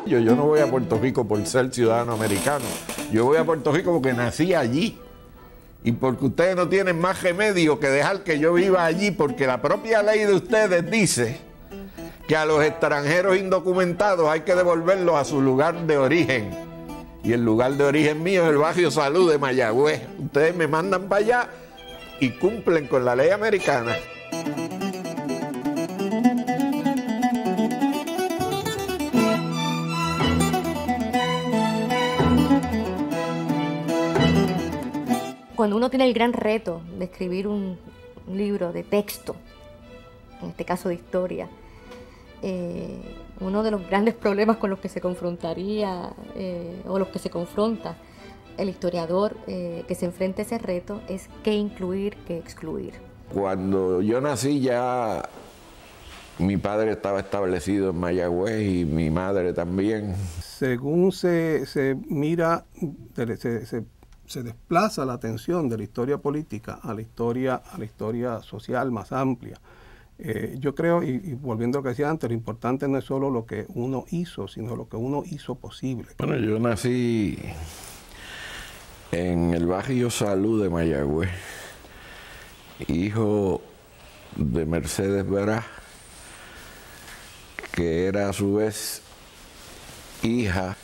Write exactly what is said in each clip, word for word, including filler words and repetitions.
Yo, yo no voy a Puerto Rico por ser ciudadano americano. Yo voy a Puerto Rico porque nací allí. Y porque ustedes no tienen más remedio que dejar que yo viva allí, porque la propia ley de ustedes dice que a los extranjeros indocumentados hay que devolverlos a su lugar de origen. Y el lugar de origen mío es el barrio Salud de Mayagüez. Ustedes me mandan para allá y cumplen con la ley americana. Cuando uno tiene el gran reto de escribir un, un libro de texto, en este caso de historia, eh, uno de los grandes problemas con los que se confrontaría eh, o los que se confronta el historiador eh, que se enfrenta a ese reto es qué incluir, qué excluir. Cuando yo nací ya mi padre estaba establecido en Mayagüez y mi madre también. Según se, se mira, se, se, se desplaza la atención de la historia política a la historia, a la historia social más amplia. Eh, yo creo, y, y volviendo a lo que decía antes, lo importante no es solo lo que uno hizo, sino lo que uno hizo posible. Bueno, yo nací en el barrio Salud de Mayagüez, hijo de Mercedes Veraz, que era a su vez hija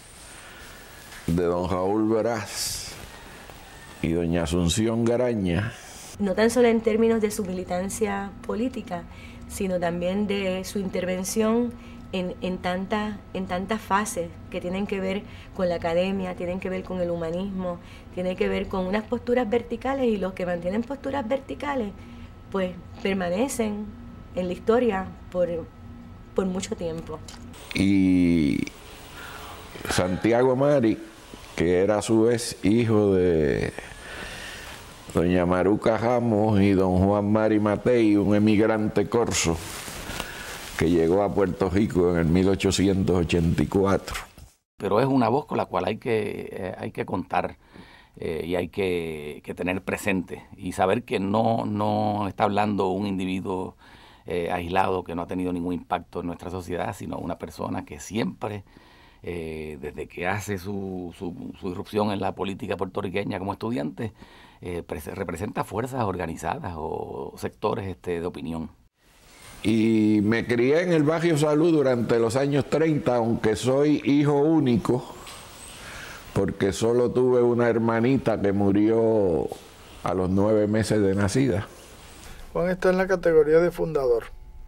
de don Raúl Veraz y doña Asunción Garaña. No tan solo en términos de su militancia política, sino también de su intervención en, en, tanta, en tantas fases que tienen que ver con la academia, tienen que ver con el humanismo, tienen que ver con unas posturas verticales, y los que mantienen posturas verticales pues permanecen en la historia por, por mucho tiempo. Y Santiago Mari, que era a su vez hijo de doña Maruca Ramos y don Juan Mari Matei, un emigrante corso que llegó a Puerto Rico en el mil ochocientos ochenta y cuatro. Pero es una voz con la cual hay que, eh, hay que contar eh, y hay que, que tener presente y saber que no, no está hablando un individuo eh, aislado que no ha tenido ningún impacto en nuestra sociedad, sino una persona que siempre, eh, desde que hace su, su, su irrupción en la política puertorriqueña como estudiante, eh, representa fuerzas organizadas o sectores este, de opinión. Y me crié en el barrio Salud durante los años treinta, aunque soy hijo único, porque solo tuve una hermanita que murió a los nueve meses de nacida. Juan está en la categoría de fundador.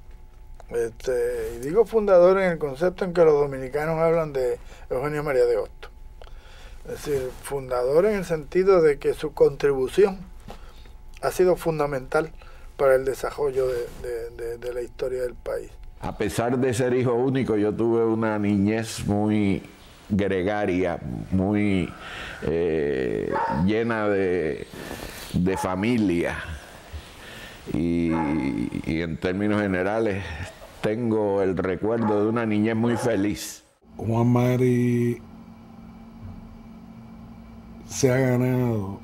Este, y digo fundador en el concepto en que los dominicanos hablan de Eugenio María de Hostos. Es decir, fundador en el sentido de que su contribución ha sido fundamental para el desarrollo de, de, de, de la historia del país. A pesar de ser hijo único, yo tuve una niñez muy gregaria, muy eh, llena de, de familia. Y, y en términos generales, tengo el recuerdo de una niñez muy feliz. Juan Mari se ha ganado,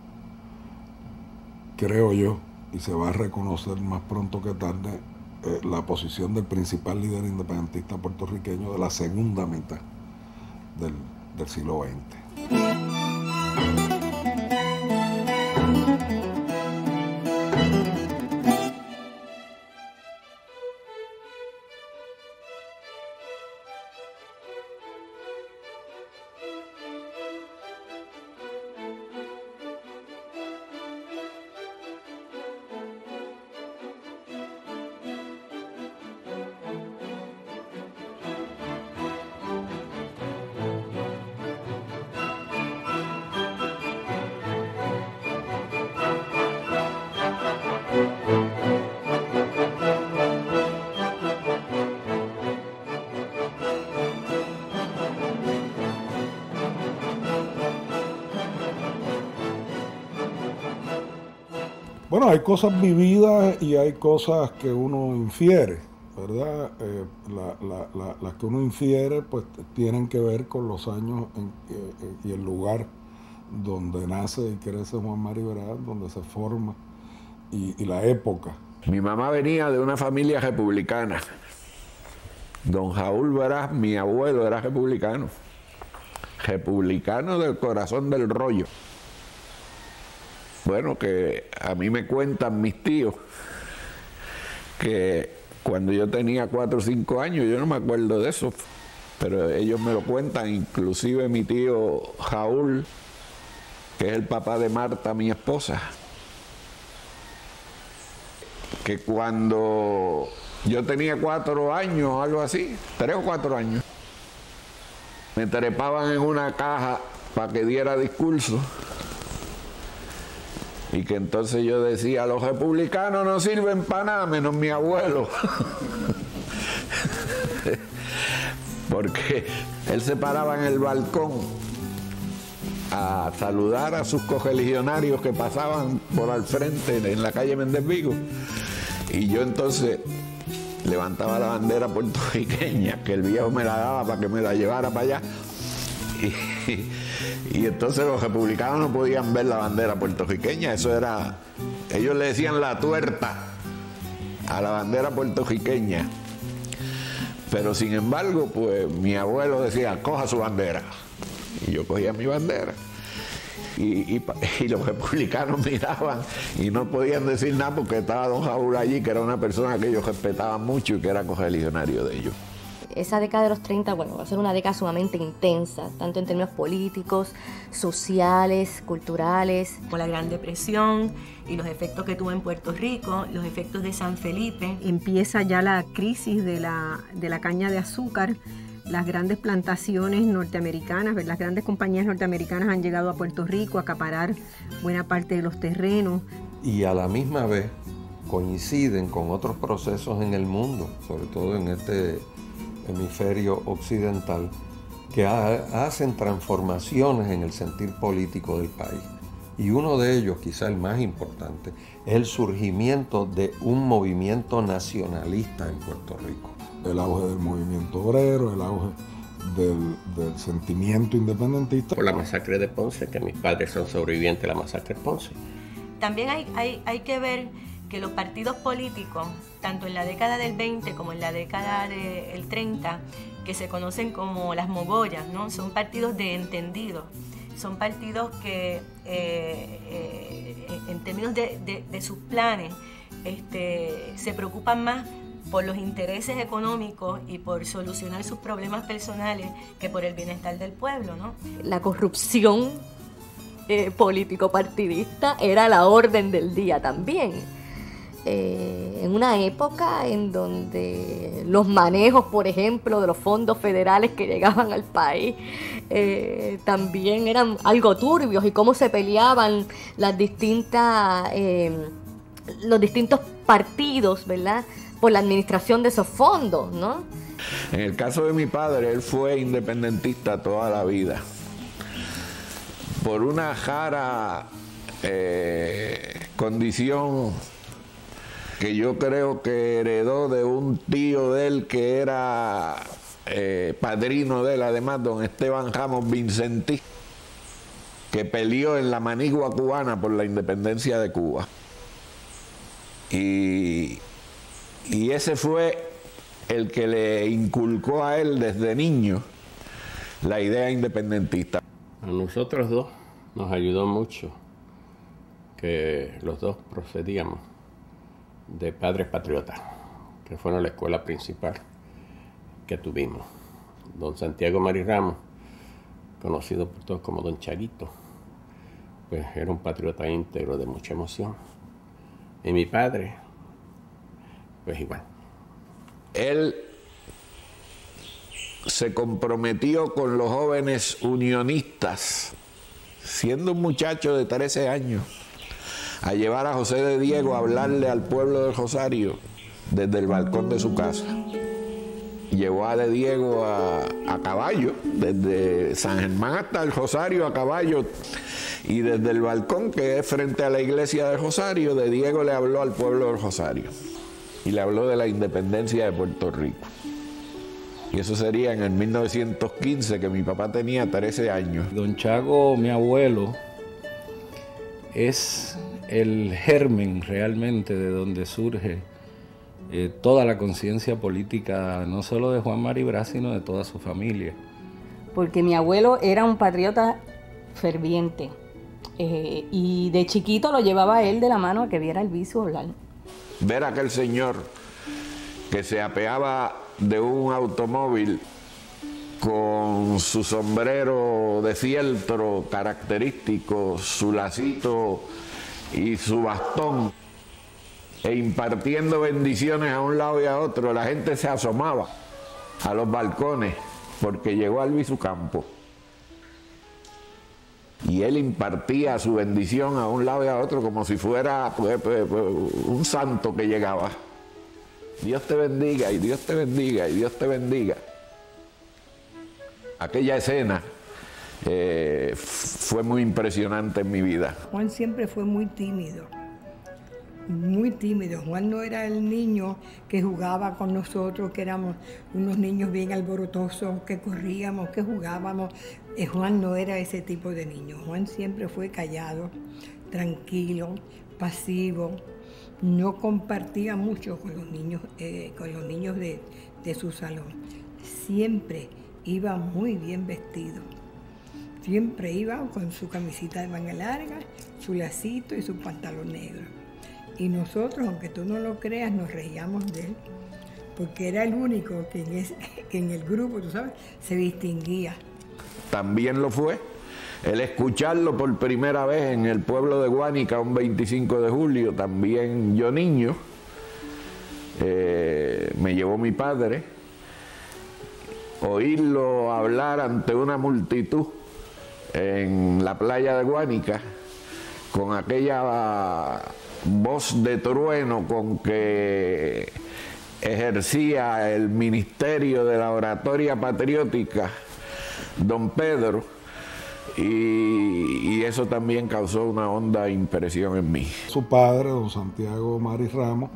creo yo, y se va a reconocer más pronto que tarde, eh, la posición del principal líder independentista puertorriqueño de la segunda mitad del, del siglo veinte. Bueno, hay cosas vividas y hay cosas que uno infiere, ¿verdad? Eh, la, la, la, las que uno infiere pues tienen que ver con los años en, eh, y el lugar donde nace y crece Juan Mari Veraz, donde se forma, y, y la época. Mi mamá venía de una familia republicana. Don Jaúl Veraz, mi abuelo, era republicano. Republicano del corazón del rollo. Bueno, que a mí me cuentan mis tíos que cuando yo tenía cuatro o cinco años, yo no me acuerdo de eso, pero ellos me lo cuentan, inclusive mi tío Jaúl, que es el papá de Marta, mi esposa, que cuando yo tenía cuatro años o algo así, tres o cuatro años, me trepaban en una caja para que diera discurso. Y que entonces yo decía, los republicanos no sirven para nada, menos mi abuelo. Porque él se paraba en el balcón a saludar a sus cogeligionarios que pasaban por al frente en la calle Méndez Vigo. Y yo entonces levantaba la bandera puertorriqueña, que el viejo me la daba para que me la llevara para allá. Y, y entonces los republicanos no podían ver la bandera puertorriqueña, eso era, ellos le decían la tuerta a la bandera puertorriqueña. Pero sin embargo, pues mi abuelo decía, coja su bandera. Y yo cogía mi bandera. Y, y, y los republicanos miraban y no podían decir nada porque estaba don Jaúl allí, que era una persona que ellos respetaban mucho y que era cogeligionario de ellos. Esa década de los treinta, bueno, va a ser una década sumamente intensa, tanto en términos políticos, sociales, culturales. Con la Gran Depresión y los efectos que tuvo en Puerto Rico, los efectos de San Felipe. Empieza ya la crisis de la, de la caña de azúcar. Las grandes plantaciones norteamericanas, las grandes compañías norteamericanas han llegado a Puerto Rico a acaparar buena parte de los terrenos. Y a la misma vez coinciden con otros procesos en el mundo, sobre todo en este hemisferio occidental, que ha, hacen transformaciones en el sentir político del país. Y uno de ellos, quizá el más importante, es el surgimiento de un movimiento nacionalista en Puerto Rico. El auge del movimiento obrero, el auge del, del sentimiento independentista. Por la masacre de Ponce, que mis padres son sobrevivientes de la masacre de Ponce. También hay, hay, hay que ver que los partidos políticos, tanto en la década del veinte como en la década del treinta, que se conocen como las mogollas, ¿no? Son partidos de entendidos, son partidos que eh, eh, en términos de, de, de sus planes este, se preocupan más por los intereses económicos y por solucionar sus problemas personales que por el bienestar del pueblo, ¿no? La corrupción eh, político-partidista era la orden del día también. Eh, en una época en donde los manejos, por ejemplo, de los fondos federales que llegaban al país eh, también eran algo turbios, y cómo se peleaban las distintas, eh, los distintos partidos, ¿verdad?, por la administración de esos fondos, ¿no? En el caso de mi padre, él fue independentista toda la vida. Por una rara eh, condición que yo creo que heredó de un tío de él que era eh, padrino de él, además, don Esteban Ramos Vincentí, que peleó en la manigua cubana por la independencia de Cuba. Y, y ese fue el que le inculcó a él desde niño la idea independentista. A nosotros dos nos ayudó mucho que los dos procedíamos de padres patriotas, que fueron la escuela principal que tuvimos. Don Santiago Mari Ramos, conocido por todos como Don Chaguito, pues era un patriota íntegro de mucha emoción. Y mi padre, pues igual. Él se comprometió con los jóvenes unionistas, siendo un muchacho de trece años, a llevar a José de Diego a hablarle al pueblo del Rosario desde el balcón de su casa. Llevó a de Diego a, a caballo, desde San Germán hasta el Rosario a caballo, y desde el balcón, que es frente a la iglesia del Rosario, de Diego le habló al pueblo del Rosario y le habló de la independencia de Puerto Rico. Y eso sería en el mil novecientos quince, que mi papá tenía trece años. Don Chago, mi abuelo, es el germen realmente de donde surge eh, toda la conciencia política, no solo de Juan Mari Brás, sino de toda su familia. Porque mi abuelo era un patriota ferviente, eh, y de chiquito lo llevaba él de la mano a que viera el vicio hablar. Ver a aquel señor que se apeaba de un automóvil con su sombrero de fieltro característico, su lacito y su bastón, e impartiendo bendiciones a un lado y a otro, la gente se asomaba a los balcones porque llegó Albizu Campos. Y él impartía su bendición a un lado y a otro como si fuera pues, pues, pues, un santo que llegaba. Dios te bendiga, y Dios te bendiga, y Dios te bendiga. Aquella escena eh, fue muy impresionante en mi vida. Juan siempre fue muy tímido, muy tímido. Juan no era el niño que jugaba con nosotros, que éramos unos niños bien alborotosos, que corríamos, que jugábamos. Eh, Juan no era ese tipo de niño. Juan siempre fue callado, tranquilo, pasivo. No compartía mucho con los niños, eh, con los niños de, de su salón. Siempre iba muy bien vestido. Siempre iba con su camisita de manga larga, su lacito y su pantalón negro. Y nosotros, aunque tú no lo creas, nos reíamos de él, porque era el único que en, ese, que en el grupo, tú sabes, se distinguía. También lo fue el escucharlo por primera vez en el pueblo de Guánica un veinticinco de julio, también yo niño, eh, me llevó mi padre, oírlo hablar ante una multitud en la playa de Guánica, con aquella voz de trueno con que ejercía el ministerio de la oratoria patriótica don Pedro, y, y eso también causó una honda impresión en mí. Su padre, don Santiago Mari Ramos,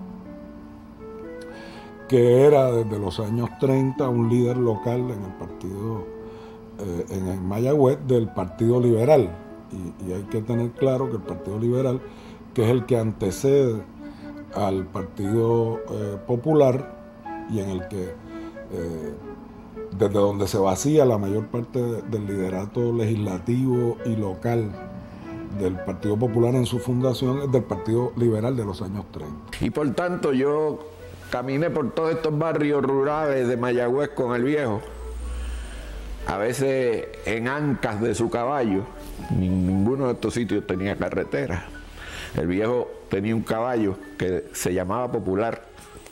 que era desde los años treinta un líder local en el partido, eh, en el Mayagüez, del Partido Liberal. Y, y hay que tener claro que el Partido Liberal, que es el que antecede al Partido eh, Popular, y en el que eh, desde donde se vacía la mayor parte de, del liderato legislativo y local del Partido Popular en su fundación, es del Partido Liberal de los años treinta. Y por tanto yo caminé por todos estos barrios rurales de Mayagüez con el viejo, a veces en ancas de su caballo. Ninguno de estos sitios tenía carretera. El viejo tenía un caballo que se llamaba Popular,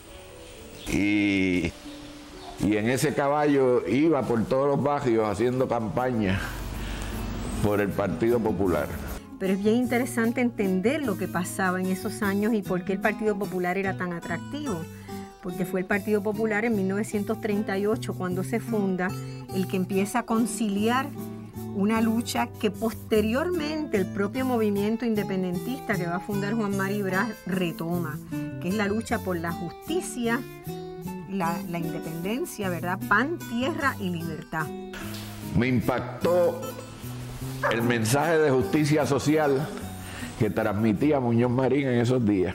y, y en ese caballo iba por todos los barrios haciendo campaña por el Partido Popular. Pero es bien interesante entender lo que pasaba en esos años y por qué el Partido Popular era tan atractivo. Porque fue el Partido Popular en mil novecientos treinta y ocho, cuando se funda, el que empieza a conciliar una lucha que posteriormente el propio movimiento independentista que va a fundar Juan Mari Brás retoma, que es la lucha por la justicia, la, la independencia, ¿verdad? Pan, tierra y libertad. Me impactó el mensaje de justicia social que transmitía Muñoz Marín en esos días.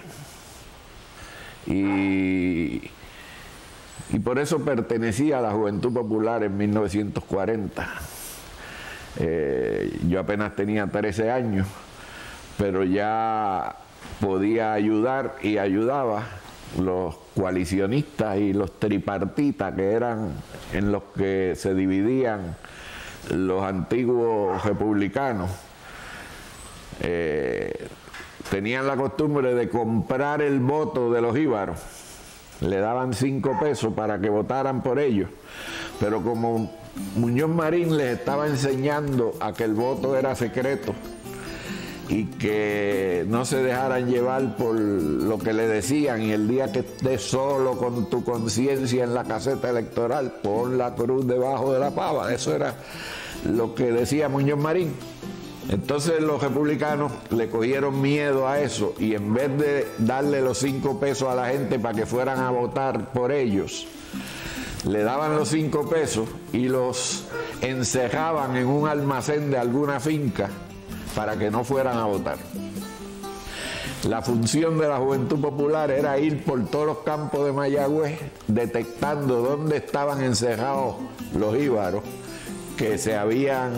Y, y por eso pertenecía a la Juventud Popular en mil novecientos cuarenta. Eh, yo apenas tenía trece años, pero ya podía ayudar y ayudaba los coalicionistas y los tripartitas, que eran en los que se dividían los antiguos republicanos. Eh, tenían la costumbre de comprar el voto de los jíbaros. Le daban cinco pesos para que votaran por ellos, pero como Muñoz Marín les estaba enseñando a que el voto era secreto y que no se dejaran llevar por lo que le decían, y el día que estés solo con tu conciencia en la caseta electoral, pon la cruz debajo de la pava. Eso era lo que decía Muñoz Marín. Entonces los republicanos le cogieron miedo a eso, y en vez de darle los cinco pesos a la gente para que fueran a votar por ellos, le daban los cinco pesos y los encerraban en un almacén de alguna finca para que no fueran a votar. La función de la Juventud Popular era ir por todos los campos de Mayagüez detectando dónde estaban encerrados los íbaros que se habían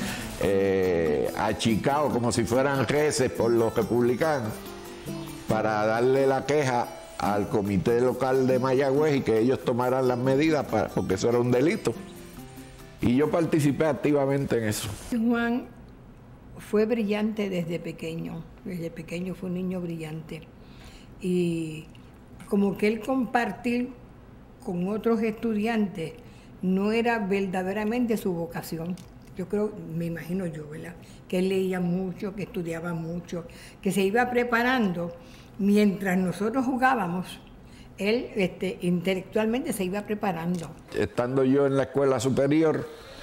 eh, achicado como si fueran reses por los republicanos, para darle la queja al comité local de Mayagüez y que ellos tomaran las medidas, para, porque eso era un delito. Y yo participé activamente en eso. Juan fue brillante desde pequeño, desde pequeño fue un niño brillante. Y como que él compartir con otros estudiantes no era verdaderamente su vocación. Yo creo, me imagino yo, ¿verdad? Que él leía mucho, que estudiaba mucho, que se iba preparando. Mientras nosotros jugábamos, él este, intelectualmente se iba preparando. Estando yo en la escuela superior,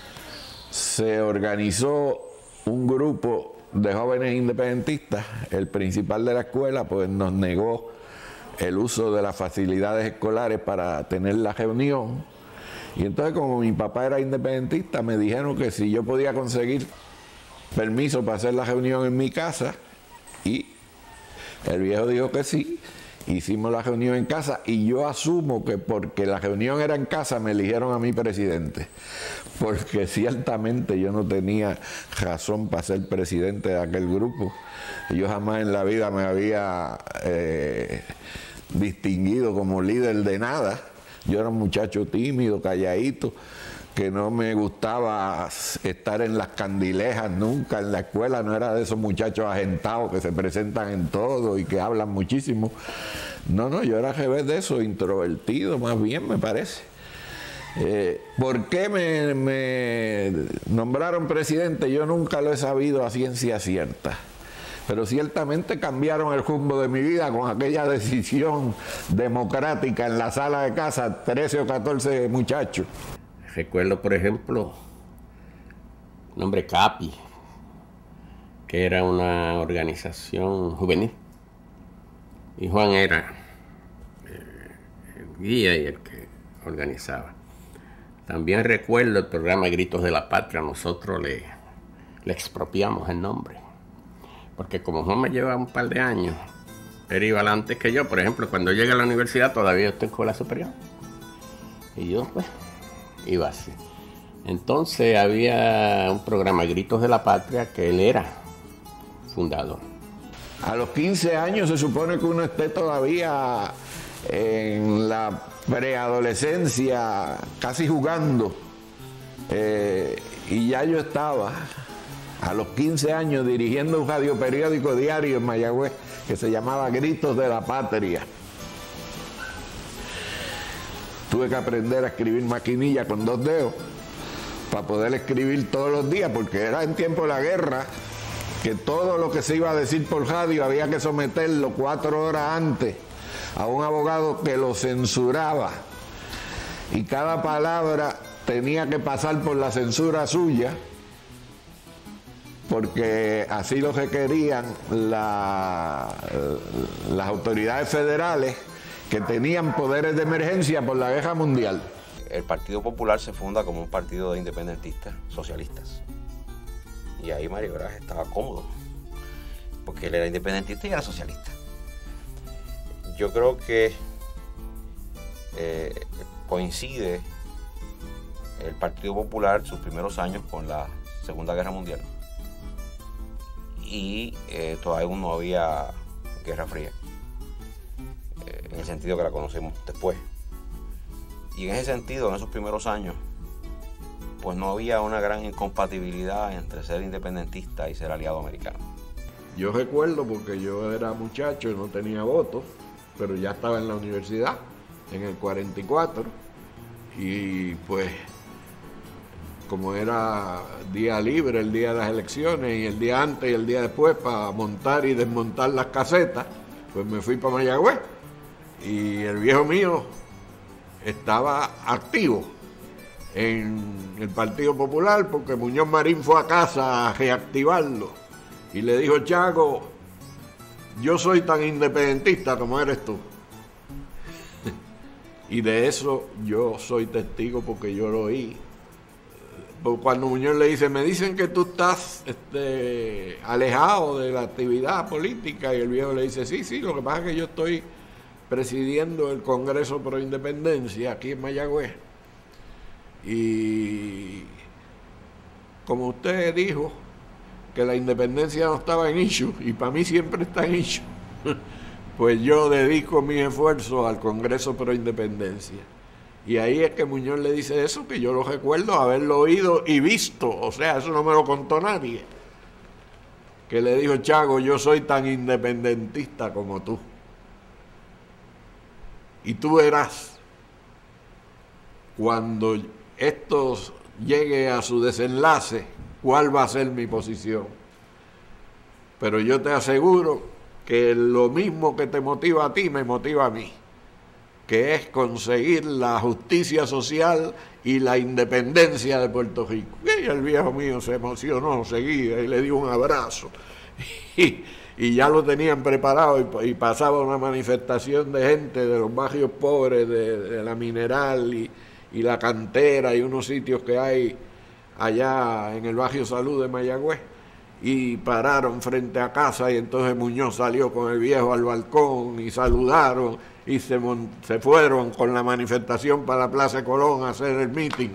se organizó un grupo de jóvenes independentistas. El principal de la escuela pues nos negó el uso de las facilidades escolares para tener la reunión. Y entonces, como mi papá era independentista, me dijeron que si yo podía conseguir permiso para hacer la reunión en mi casa, y el viejo dijo que sí. Hicimos la reunión en casa y yo asumo que porque la reunión era en casa me eligieron a mí presidente, porque ciertamente yo no tenía razón para ser presidente de aquel grupo. Yo jamás en la vida me había eh, distinguido como líder de nada. Yo era un muchacho tímido, calladito, que no me gustaba estar en las candilejas nunca en la escuela, no era de esos muchachos agentados que se presentan en todo y que hablan muchísimo. No, no, yo era al revés de eso, introvertido más bien me parece. Eh, ¿Por qué me, me nombraron presidente? Yo nunca lo he sabido a ciencia cierta. Pero ciertamente cambiaron el rumbo de mi vida con aquella decisión democrática en la sala de casa, trece o catorce muchachos. Recuerdo, por ejemplo, el nombre CAPI, que era una organización juvenil. Y Juan era eh, el guía y el que organizaba. También recuerdo el programa Gritos de la Patria. Nosotros le, le expropiamos el nombre. Porque como Juan me lleva un par de años, él iba antes que yo. Por ejemplo, cuando llegué a la universidad todavía yo estoy en escuela superior. Y yo, pues, iba así. Entonces había un programa Gritos de la Patria que él era fundador. A los quince años se supone que uno esté todavía en la preadolescencia, casi jugando. Eh, y ya yo estaba a los quince años dirigiendo un radioperiódico diario en Mayagüez que se llamaba Gritos de la Patria. Tuve que aprender a escribir maquinilla con dos dedos para poder escribir todos los días, porque era en tiempo de la guerra, que todo lo que se iba a decir por radio había que someterlo cuatro horas antes a un abogado que lo censuraba, y cada palabra tenía que pasar por la censura suya, porque así lo requerían la, las autoridades federales que tenían poderes de emergencia por la guerra mundial. El Partido Popular se funda como un partido de independentistas socialistas. Y ahí Mario Braz estaba cómodo, porque él era independentista y era socialista. Yo creo que eh, coincide el Partido Popular sus primeros años con la Segunda Guerra Mundial. Y eh, todavía no había Guerra Fría, eh, en el sentido que la conocemos después. Y en ese sentido, en esos primeros años, pues no había una gran incompatibilidad entre ser independentista y ser aliado americano. Yo recuerdo, porque yo era muchacho y no tenía votos, pero ya estaba en la universidad en el cuarenta y cuatro, y pues como era día libre, el día de las elecciones, y el día antes y el día después para montar y desmontar las casetas, pues me fui para Mayagüez, y el viejo mío estaba activo en el Partido Popular, porque Muñoz Marín fue a casa a reactivarlo y le dijo: Chaco, yo soy tan independentista como eres tú. Y de eso yo soy testigo, porque yo lo oí cuando Muñoz le dice, me dicen que tú estás este, alejado de la actividad política, y el viejo le dice, sí, sí, lo que pasa es que yo estoy presidiendo el Congreso Pro Independencia aquí en Mayagüez. Y como usted dijo que la independencia no estaba en issue, y para mí siempre está en issue, pues yo dedico mis esfuerzos al Congreso Pro Independencia. Y ahí es que Muñoz le dice eso, que yo lo recuerdo haberlo oído y visto, o sea, eso no me lo contó nadie. Que le dijo, Chago, yo soy tan independentista como tú. Y tú verás, cuando esto llegue a su desenlace, cuál va a ser mi posición. Pero yo te aseguro que lo mismo que te motiva a ti, me motiva a mí, que es conseguir la justicia social y la independencia de Puerto Rico. Y el viejo mío se emocionó seguida y le dio un abrazo. Y, y ya lo tenían preparado y, y pasaba una manifestación de gente de los barrios pobres, de, de la Mineral y, y la Cantera y unos sitios que hay allá en el barrio Salud de Mayagüez. Y pararon frente a casa y entonces Muñoz salió con el viejo al balcón y saludaron y se, se fueron con la manifestación para la Plaza Colón a hacer el meeting.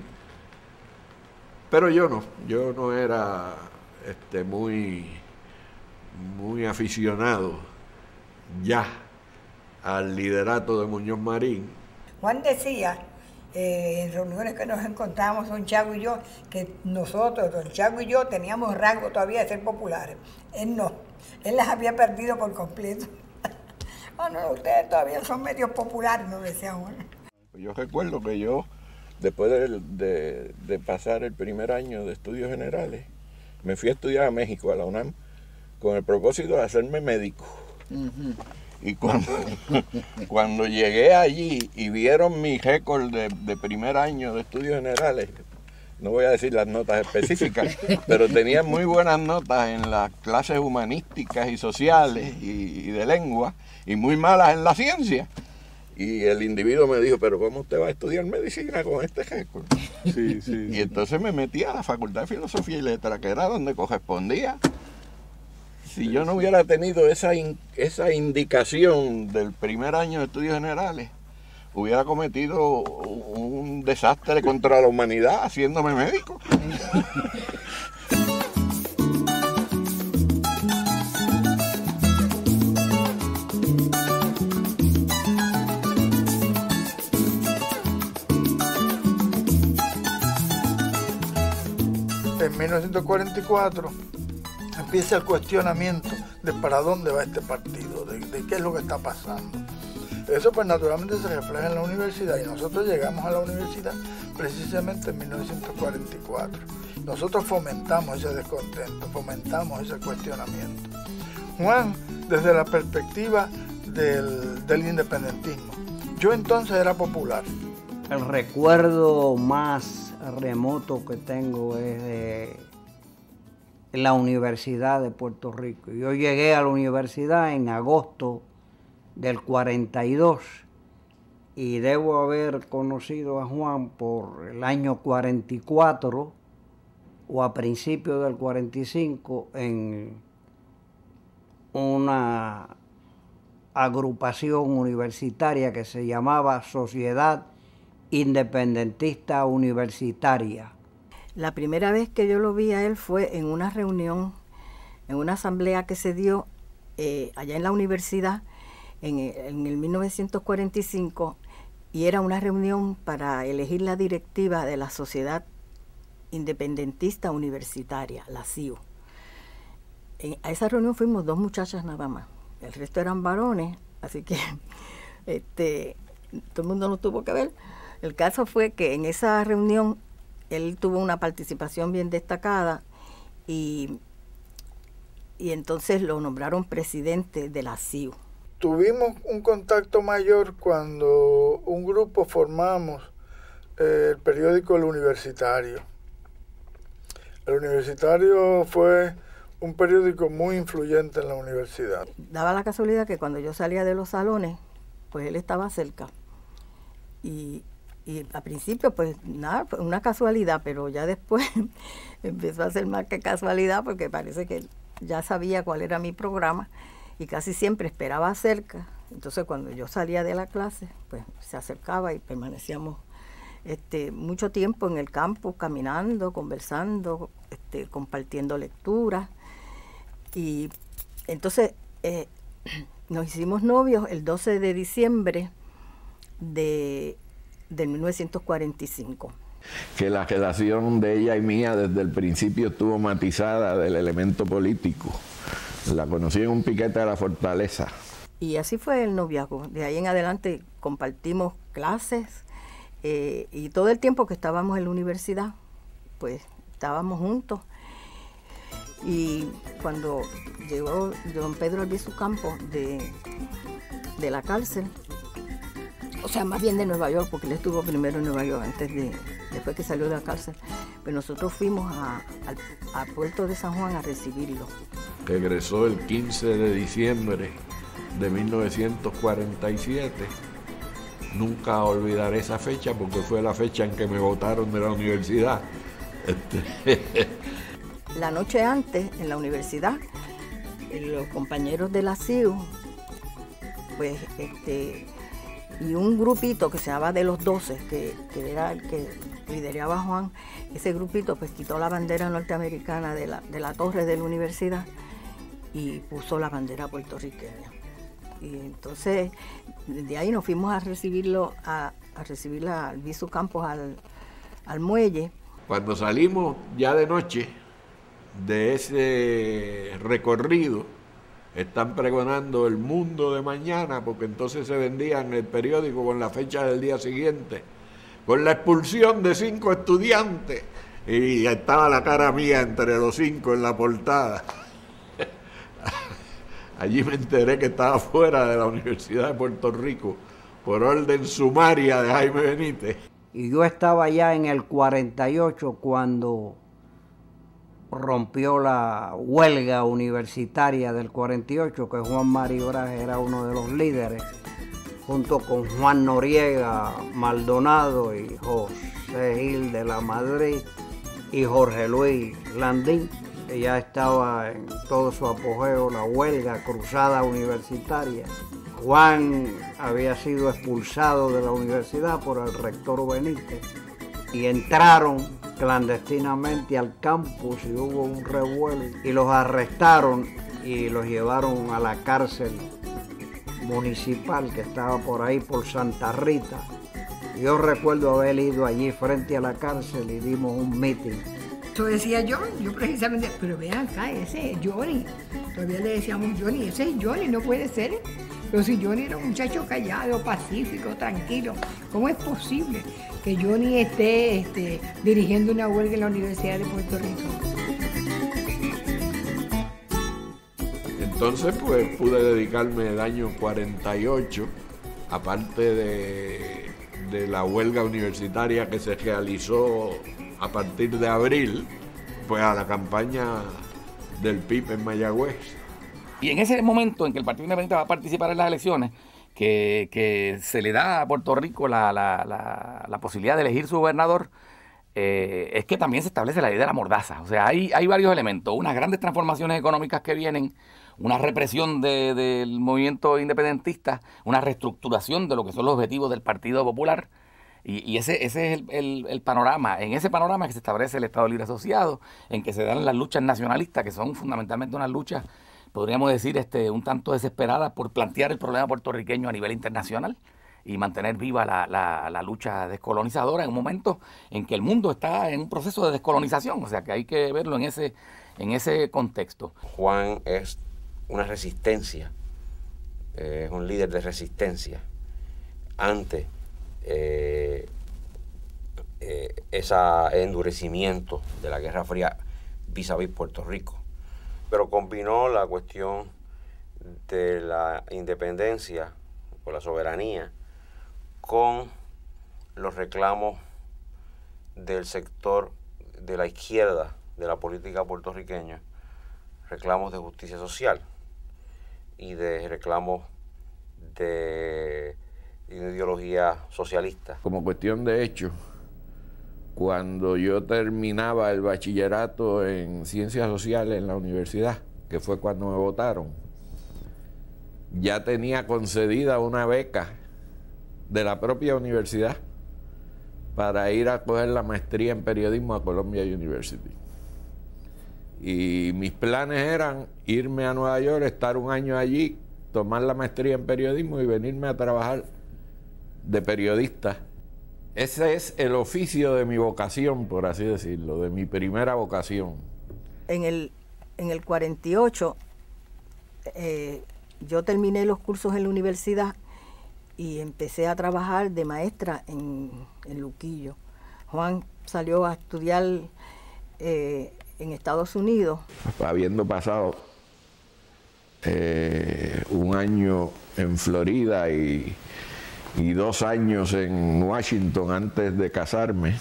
Pero yo no, yo no era este, muy, muy aficionado ya al liderato de Muñoz Marín. Juan decía, eh, en reuniones que nos encontramos, don Chago y yo, que nosotros, don Chago y yo, teníamos rango todavía de ser populares. Él no, él las había perdido por completo. Ah, no, ustedes todavía son medios populares, nos decía Juan. Yo recuerdo que yo, después de, de, de pasar el primer año de estudios generales, me fui a estudiar a México, a la UNAM, con el propósito de hacerme médico. Uh-huh. Y cuando, cuando llegué allí y vieron mi récord de, de primer año de estudios generales, no voy a decir las notas específicas, pero tenía muy buenas notas en las clases humanísticas y sociales y, y de lengua, y muy malas en la ciencia. Y el individuo me dijo, pero ¿cómo usted va a estudiar medicina con este récord? Sí, sí, y entonces me metí a la Facultad de Filosofía y Letras, que era donde correspondía. Si yo no hubiera tenido esa, in, esa indicación del primer año de estudios generales, hubiera cometido un desastre contra la humanidad haciéndome médico. En mil novecientos cuarenta y cuatro empieza el cuestionamiento de para dónde va este partido, de, de qué es lo que está pasando. Eso pues naturalmente se refleja en la universidad y nosotros llegamos a la universidad precisamente en mil novecientos cuarenta y cuatro. Nosotros fomentamos ese descontento, fomentamos ese cuestionamiento. Juan, desde la perspectiva del, del independentismo, yo entonces era popular. El recuerdo más remoto que tengo es de la Universidad de Puerto Rico. Yo llegué a la universidad en agosto del cuarenta y dos y debo haber conocido a Juan por el año cuarenta y cuatro o a principios del cuarenta y cinco en una agrupación universitaria que se llamaba Sociedad Independentista Universitaria. La primera vez que yo lo vi a él fue en una reunión, en una asamblea que se dio eh, allá en la universidad en, en el mil novecientos cuarenta y cinco, y era una reunión para elegir la directiva de la Sociedad Independentista Universitaria, la C I U. En, a esa reunión fuimos dos muchachas nada más, el resto eran varones, así que este, todo el mundo nos tuvo que ver. El caso fue que en esa reunión él tuvo una participación bien destacada y, y entonces lo nombraron presidente de la C I U. Tuvimos un contacto mayor cuando un grupo formamos eh, el periódico El Universitario. El Universitario fue un periódico muy influyente en la universidad. Daba la casualidad que cuando yo salía de los salones, pues él estaba cerca. Y y a principio, pues nada, fue una casualidad, pero ya después empezó a ser más que casualidad porque parece que ya sabía cuál era mi programa y casi siempre esperaba cerca. Entonces cuando yo salía de la clase, pues se acercaba y permanecíamos este, mucho tiempo en el campo, caminando, conversando, este, compartiendo lecturas. Y entonces eh, nos hicimos novios el doce de diciembre de, de mil novecientos cuarenta y cinco. Que la relación de ella y mía desde el principio estuvo matizada del elemento político. La conocí en un piquete de la Fortaleza. Y así fue el noviazgo. De ahí en adelante compartimos clases eh, y todo el tiempo que estábamos en la universidad, pues estábamos juntos. Y cuando llegó don Pedro Albizu Campos de, de la cárcel, o sea, más bien de Nueva York, porque él estuvo primero en Nueva York, antes de, después que salió de la cárcel, pues nosotros fuimos a, a, a Puerto de San Juan a recibirlo. Regresó el quince de diciembre de mil novecientos cuarenta y siete. Nunca olvidaré esa fecha porque fue la fecha en que me botaron de la universidad. Este... La noche antes, en la universidad, los compañeros de la C I U, pues, este, y un grupito que se llamaba de los doce, que, que era el que lideraba Juan, ese grupito pues quitó la bandera norteamericana de la, de la torre de la universidad y puso la bandera puertorriqueña. Y entonces, de ahí nos fuimos a recibirlo, a, a recibir a Albizu Campos al, al muelle. Cuando salimos ya de noche de ese recorrido, están pregonando el mundo de mañana, porque entonces se vendía en el periódico con la fecha del día siguiente, con la expulsión de cinco estudiantes, y estaba la cara mía entre los cinco en la portada. Allí me enteré que estaba fuera de la Universidad de Puerto Rico por orden sumaria de Jaime Benítez. Y yo estaba ya en el cuarenta y ocho cuando rompió la huelga universitaria del cuarenta y ocho, que Juan Mari Brás era uno de los líderes, junto con Juan Noriega Maldonado y José Gil de la Madrid y Jorge Luis Landín, que ya estaba en todo su apogeo la huelga cruzada universitaria. Juan había sido expulsado de la universidad por el rector Benítez y entraron clandestinamente al campus y hubo un revuelo y los arrestaron y los llevaron a la cárcel municipal que estaba por ahí por Santa Rita. Yo recuerdo haber ido allí frente a la cárcel y dimos un meeting. Eso decía yo, yo precisamente, pero vean acá, ese es Johnny. Todavía le decíamos Johnny, ese es Johnny, no puede ser. Pero si Johnny era un muchacho callado, pacífico, tranquilo, ¿cómo es posible que Johnny esté este, dirigiendo una huelga en la Universidad de Puerto Rico? Entonces, pues pude dedicarme el año cuarenta y ocho, aparte de, de la huelga universitaria que se realizó a partir de abril, pues a la campaña del P I B en Mayagüez. Y en ese momento en que el Partido Independiente va a participar en las elecciones, que, que se le da a Puerto Rico la, la, la, la posibilidad de elegir su gobernador, eh, es que también se establece la ley de la mordaza. O sea, hay, hay varios elementos, unas grandes transformaciones económicas que vienen, una represión de, del movimiento independentista, una reestructuración de lo que son los objetivos del Partido Popular, y, y ese, ese es el, el, el panorama. En ese panorama que se establece el Estado Libre Asociado, en que se dan las luchas nacionalistas, que son fundamentalmente unas luchas, podríamos decir, este, un tanto desesperadas por plantear el problema puertorriqueño a nivel internacional y mantener viva la, la, la lucha descolonizadora en un momento en que el mundo está en un proceso de descolonización. O sea, que hay que verlo en ese, en ese contexto. Juan es una resistencia, eh, es un líder de resistencia ante eh, eh, ese endurecimiento de la Guerra Fría vis a vis Puerto Rico. Pero combinó la cuestión de la independencia o la soberanía con los reclamos del sector de la izquierda de la política puertorriqueña, reclamos de justicia social y de reclamos de y una ideología socialista. Como cuestión de hecho, cuando yo terminaba el bachillerato en Ciencias Sociales en la universidad, que fue cuando me votaron, ya tenía concedida una beca de la propia universidad para ir a coger la maestría en periodismo a Columbia University. Y mis planes eran irme a Nueva York, estar un año allí, tomar la maestría en periodismo y venirme a trabajar de periodista. Ese es el oficio de mi vocación, por así decirlo, de mi primera vocación. En el, en el cuarenta y ocho, eh, yo terminé los cursos en la universidad y empecé a trabajar de maestra en, en Luquillo. Juan salió a estudiar eh, en Estados Unidos. Habiendo pasado eh, un año en Florida y, y dos años en Washington antes de casarme,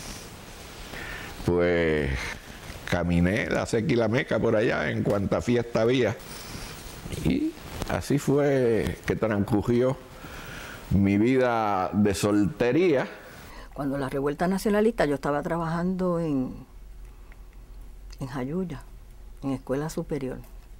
pues caminé la Seca y la Meca por allá en cuanta fiesta había. Y así fue que transcurrió mi vida de soltería. Cuando la revuelta nacionalista, yo estaba trabajando en, en Jayuya, en escuela superior.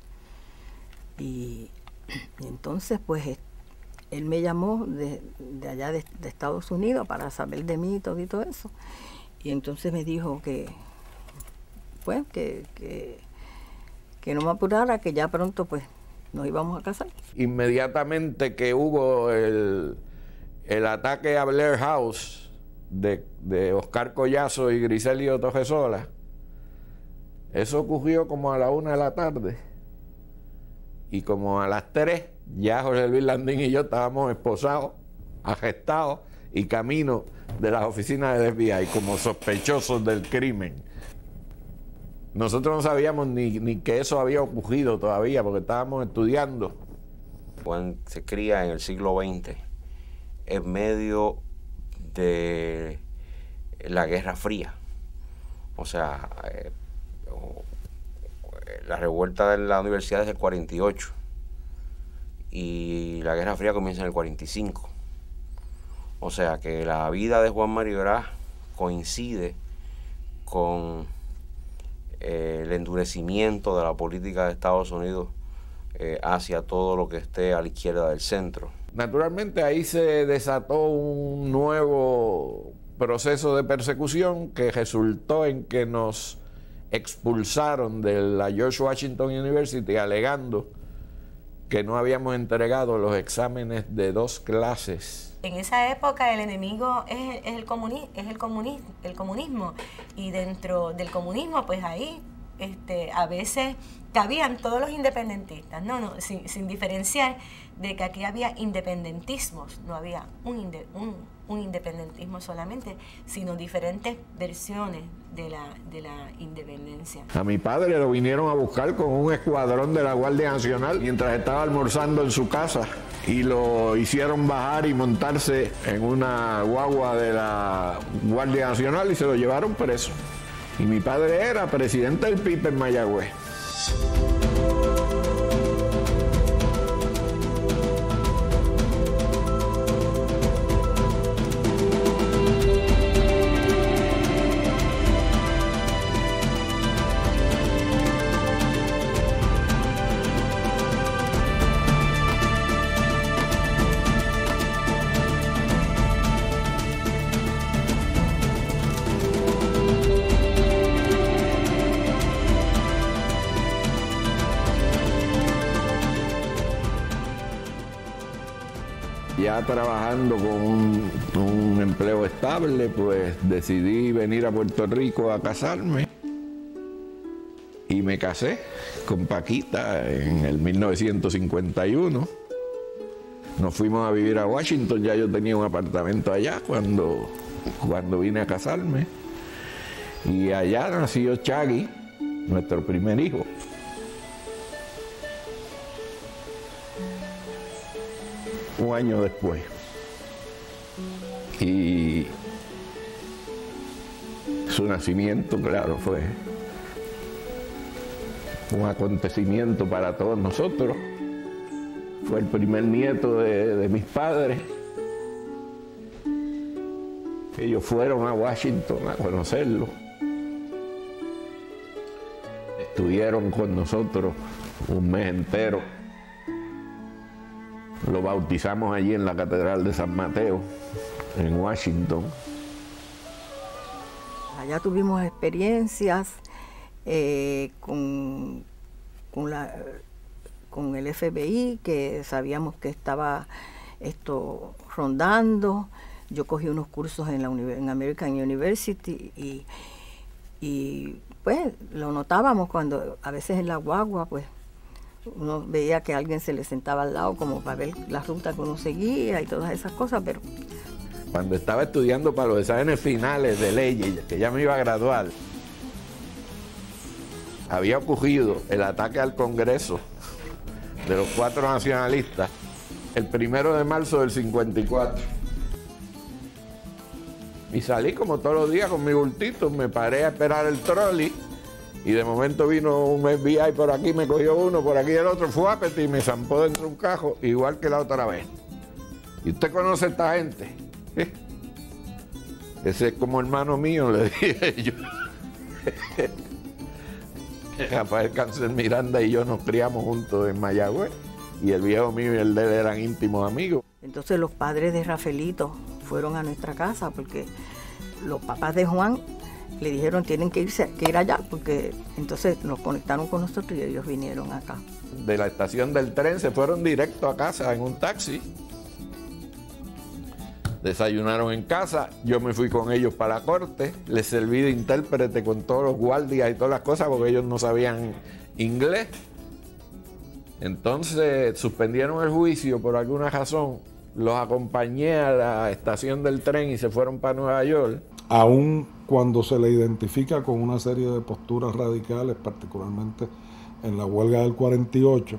Y, y entonces, pues, él me llamó de, de allá de, de Estados Unidos para saber de mí y todo, y todo eso. Y entonces me dijo que, pues, que, que, que no me apurara, que ya pronto, pues, nos íbamos a casar. Inmediatamente que hubo el, el ataque a Blair House de, de Oscar Collazo y Griselio Torresola, eso ocurrió como a la una de la tarde. Y como a las tres, ya José Luis Landín y yo estábamos esposados, arrestados y camino de las oficinas de F B I como sospechosos del crimen. Nosotros no sabíamos ni, ni que eso había ocurrido todavía, porque estábamos estudiando. Juan se cría en el siglo veinte, en medio de la Guerra Fría. O sea, eh, la revuelta de la universidad es del cuarenta y ocho y la Guerra Fría comienza en el cuarenta y cinco. O sea que la vida de Juan Marioraz coincide con eh, el endurecimiento de la política de Estados Unidos eh, hacia todo lo que esté a la izquierda del centro. Naturalmente ahí se desató un nuevo proceso de persecución que resultó en que nos expulsaron de la George Washington University alegando que no habíamos entregado los exámenes de dos clases. En esa época el enemigo es, es, el, comuni es el, comuni el comunismo, y dentro del comunismo pues ahí este, a veces cabían todos los independentistas, no, no, sin, sin diferenciar de que aquí había independentismos, no había un, inde un, un independentismo solamente, sino diferentes versiones de la, de la independencia. A mi padre lo vinieron a buscar con un escuadrón de la Guardia Nacional mientras estaba almorzando en su casa y lo hicieron bajar y montarse en una guagua de la Guardia Nacional y se lo llevaron preso. Y mi padre era presidente del P I P en Mayagüez. Ya trabajando con un, un empleo estable, pues decidí venir a Puerto Rico a casarme y me casé con Paquita en el mil novecientos cincuenta y uno. Nos fuimos a vivir a Washington, ya yo tenía un apartamento allá cuando, cuando vine a casarme. Y allá nació Chagui, nuestro primer hijo. Un año después. Y su nacimiento, claro, fue un acontecimiento para todos nosotros. Fue el primer nieto de, de mis padres Ellos fueron a Washington a conocerlo. Estuvieron con nosotros un mes entero. Lo bautizamos allí en la Catedral de San Mateo, en Washington. Allá tuvimos experiencias eh, con, con, la, con el F B I, que sabíamos que estaba esto rondando. Yo cogí unos cursos en la en American University y, y pues lo notábamos cuando a veces en la guagua pues uno veía que alguien se le sentaba al lado como para ver la ruta que uno seguía y todas esas cosas, pero... Cuando estaba estudiando para los exámenes finales de leyes, que ya me iba a graduar, había ocurrido el ataque al Congreso de los cuatro nacionalistas el primero de marzo del cincuenta y cuatro. Y salí como todos los días con mi bultito, me paré a esperar el trolley y de momento vino un F B I por aquí, me cogió uno, por aquí el otro, fue y me zampó dentro de un cajo, igual que la otra vez. ¿Y usted conoce a esta gente? ¿Eh? Ese es como hermano mío, le dije yo. Rafael Cáncer Miranda y yo nos criamos juntos en Mayagüez y el viejo mío y el de él eran íntimos amigos. Entonces los padres de Rafaelito fueron a nuestra casa porque los papás de Juan le dijeron tienen que irse, que ir allá, porque entonces nos conectaron con nosotros y ellos vinieron acá. De la estación del tren se fueron directo a casa en un taxi. Desayunaron en casa, yo me fui con ellos para la corte, les serví de intérprete con todos los guardias y todas las cosas porque ellos no sabían inglés. Entonces suspendieron el juicio por alguna razón, los acompañé a la estación del tren y se fueron para Nueva York. Aún cuando se le identifica con una serie de posturas radicales, particularmente en la huelga del cuarenta y ocho,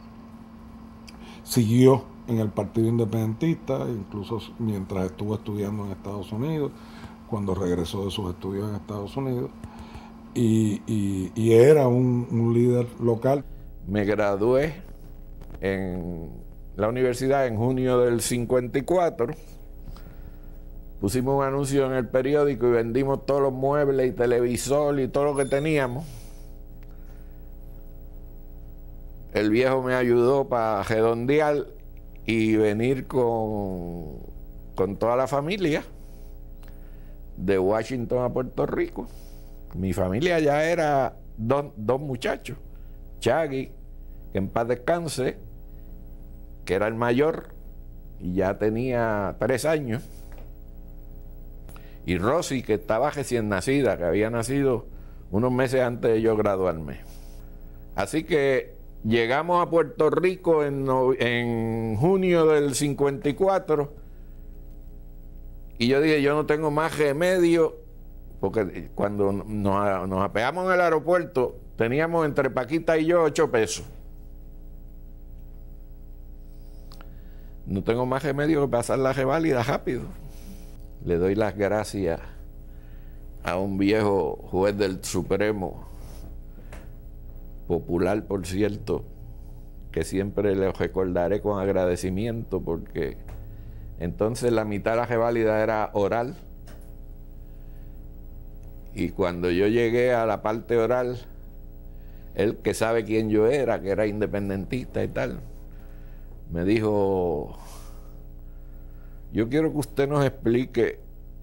siguió en el Partido Independentista, incluso mientras estuvo estudiando en Estados Unidos, cuando regresó de sus estudios en Estados Unidos, y, y, y era un, un líder local. Me gradué en la universidad en junio del cincuenta y cuatro, pusimos un anuncio en el periódico y vendimos todos los muebles y televisor y todo lo que teníamos. El viejo me ayudó para redondear y venir con, con toda la familia de Washington a Puerto Rico. Mi familia ya era dos, dos muchachos. Chagui, que en paz descanse, que era el mayor y ya tenía tres años. Y Rosy, que estaba recién nacida, que había nacido unos meses antes de yo graduarme. Así que llegamos a Puerto Rico en, en junio del cincuenta y cuatro y yo dije, yo no tengo más remedio, porque cuando nos, nos apegamos en el aeropuerto, teníamos entre Paquita y yo ocho pesos. No tengo más remedio que pasar la reválida rápido. Le doy las gracias a un viejo juez del Supremo, popular por cierto, que siempre le recordaré con agradecimiento, porque entonces la mitad de la reválida era oral y cuando yo llegué a la parte oral, él, que sabe quién yo era, que era independentista y tal, me dijo: yo quiero que usted nos explique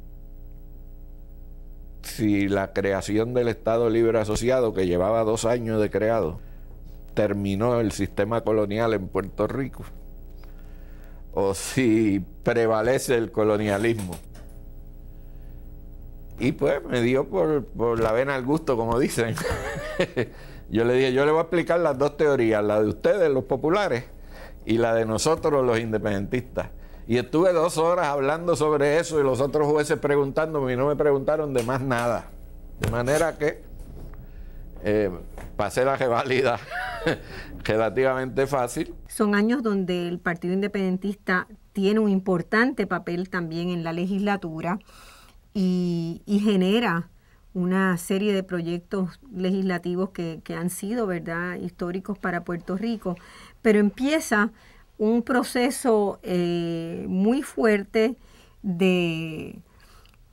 si la creación del Estado Libre Asociado, que llevaba dos años de creado, terminó el sistema colonial en Puerto Rico, o si prevalece el colonialismo. Y pues me dio por, por la vena al gusto, como dicen. Yo le dije, yo le voy a explicar las dos teorías, la de ustedes, los populares, y la de nosotros, los independentistas. Y estuve dos horas hablando sobre eso y los otros jueces preguntándome y no me preguntaron de más nada. De manera que eh, pasé la reválida relativamente fácil. Son años donde el Partido Independentista tiene un importante papel también en la legislatura y, y genera una serie de proyectos legislativos que, que han sido, ¿verdad?, históricos para Puerto Rico, pero empieza un proceso eh, muy fuerte de,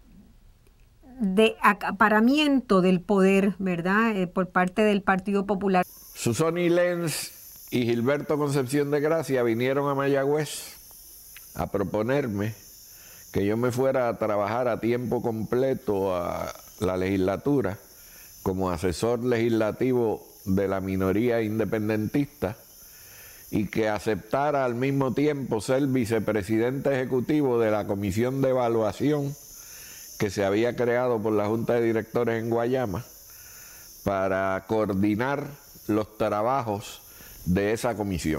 de acaparamiento del poder, ¿verdad?, eh, por parte del Partido Popular. Susoni Lenz y Gilberto Concepción de Gracia vinieron a Mayagüez a proponerme que yo me fuera a trabajar a tiempo completo a la legislatura como asesor legislativo de la minoría independentista y que aceptara al mismo tiempo ser vicepresidente ejecutivo de la Comisión de Evaluación que se había creado por la Junta de Directores en Guayama para coordinar los trabajos de esa comisión.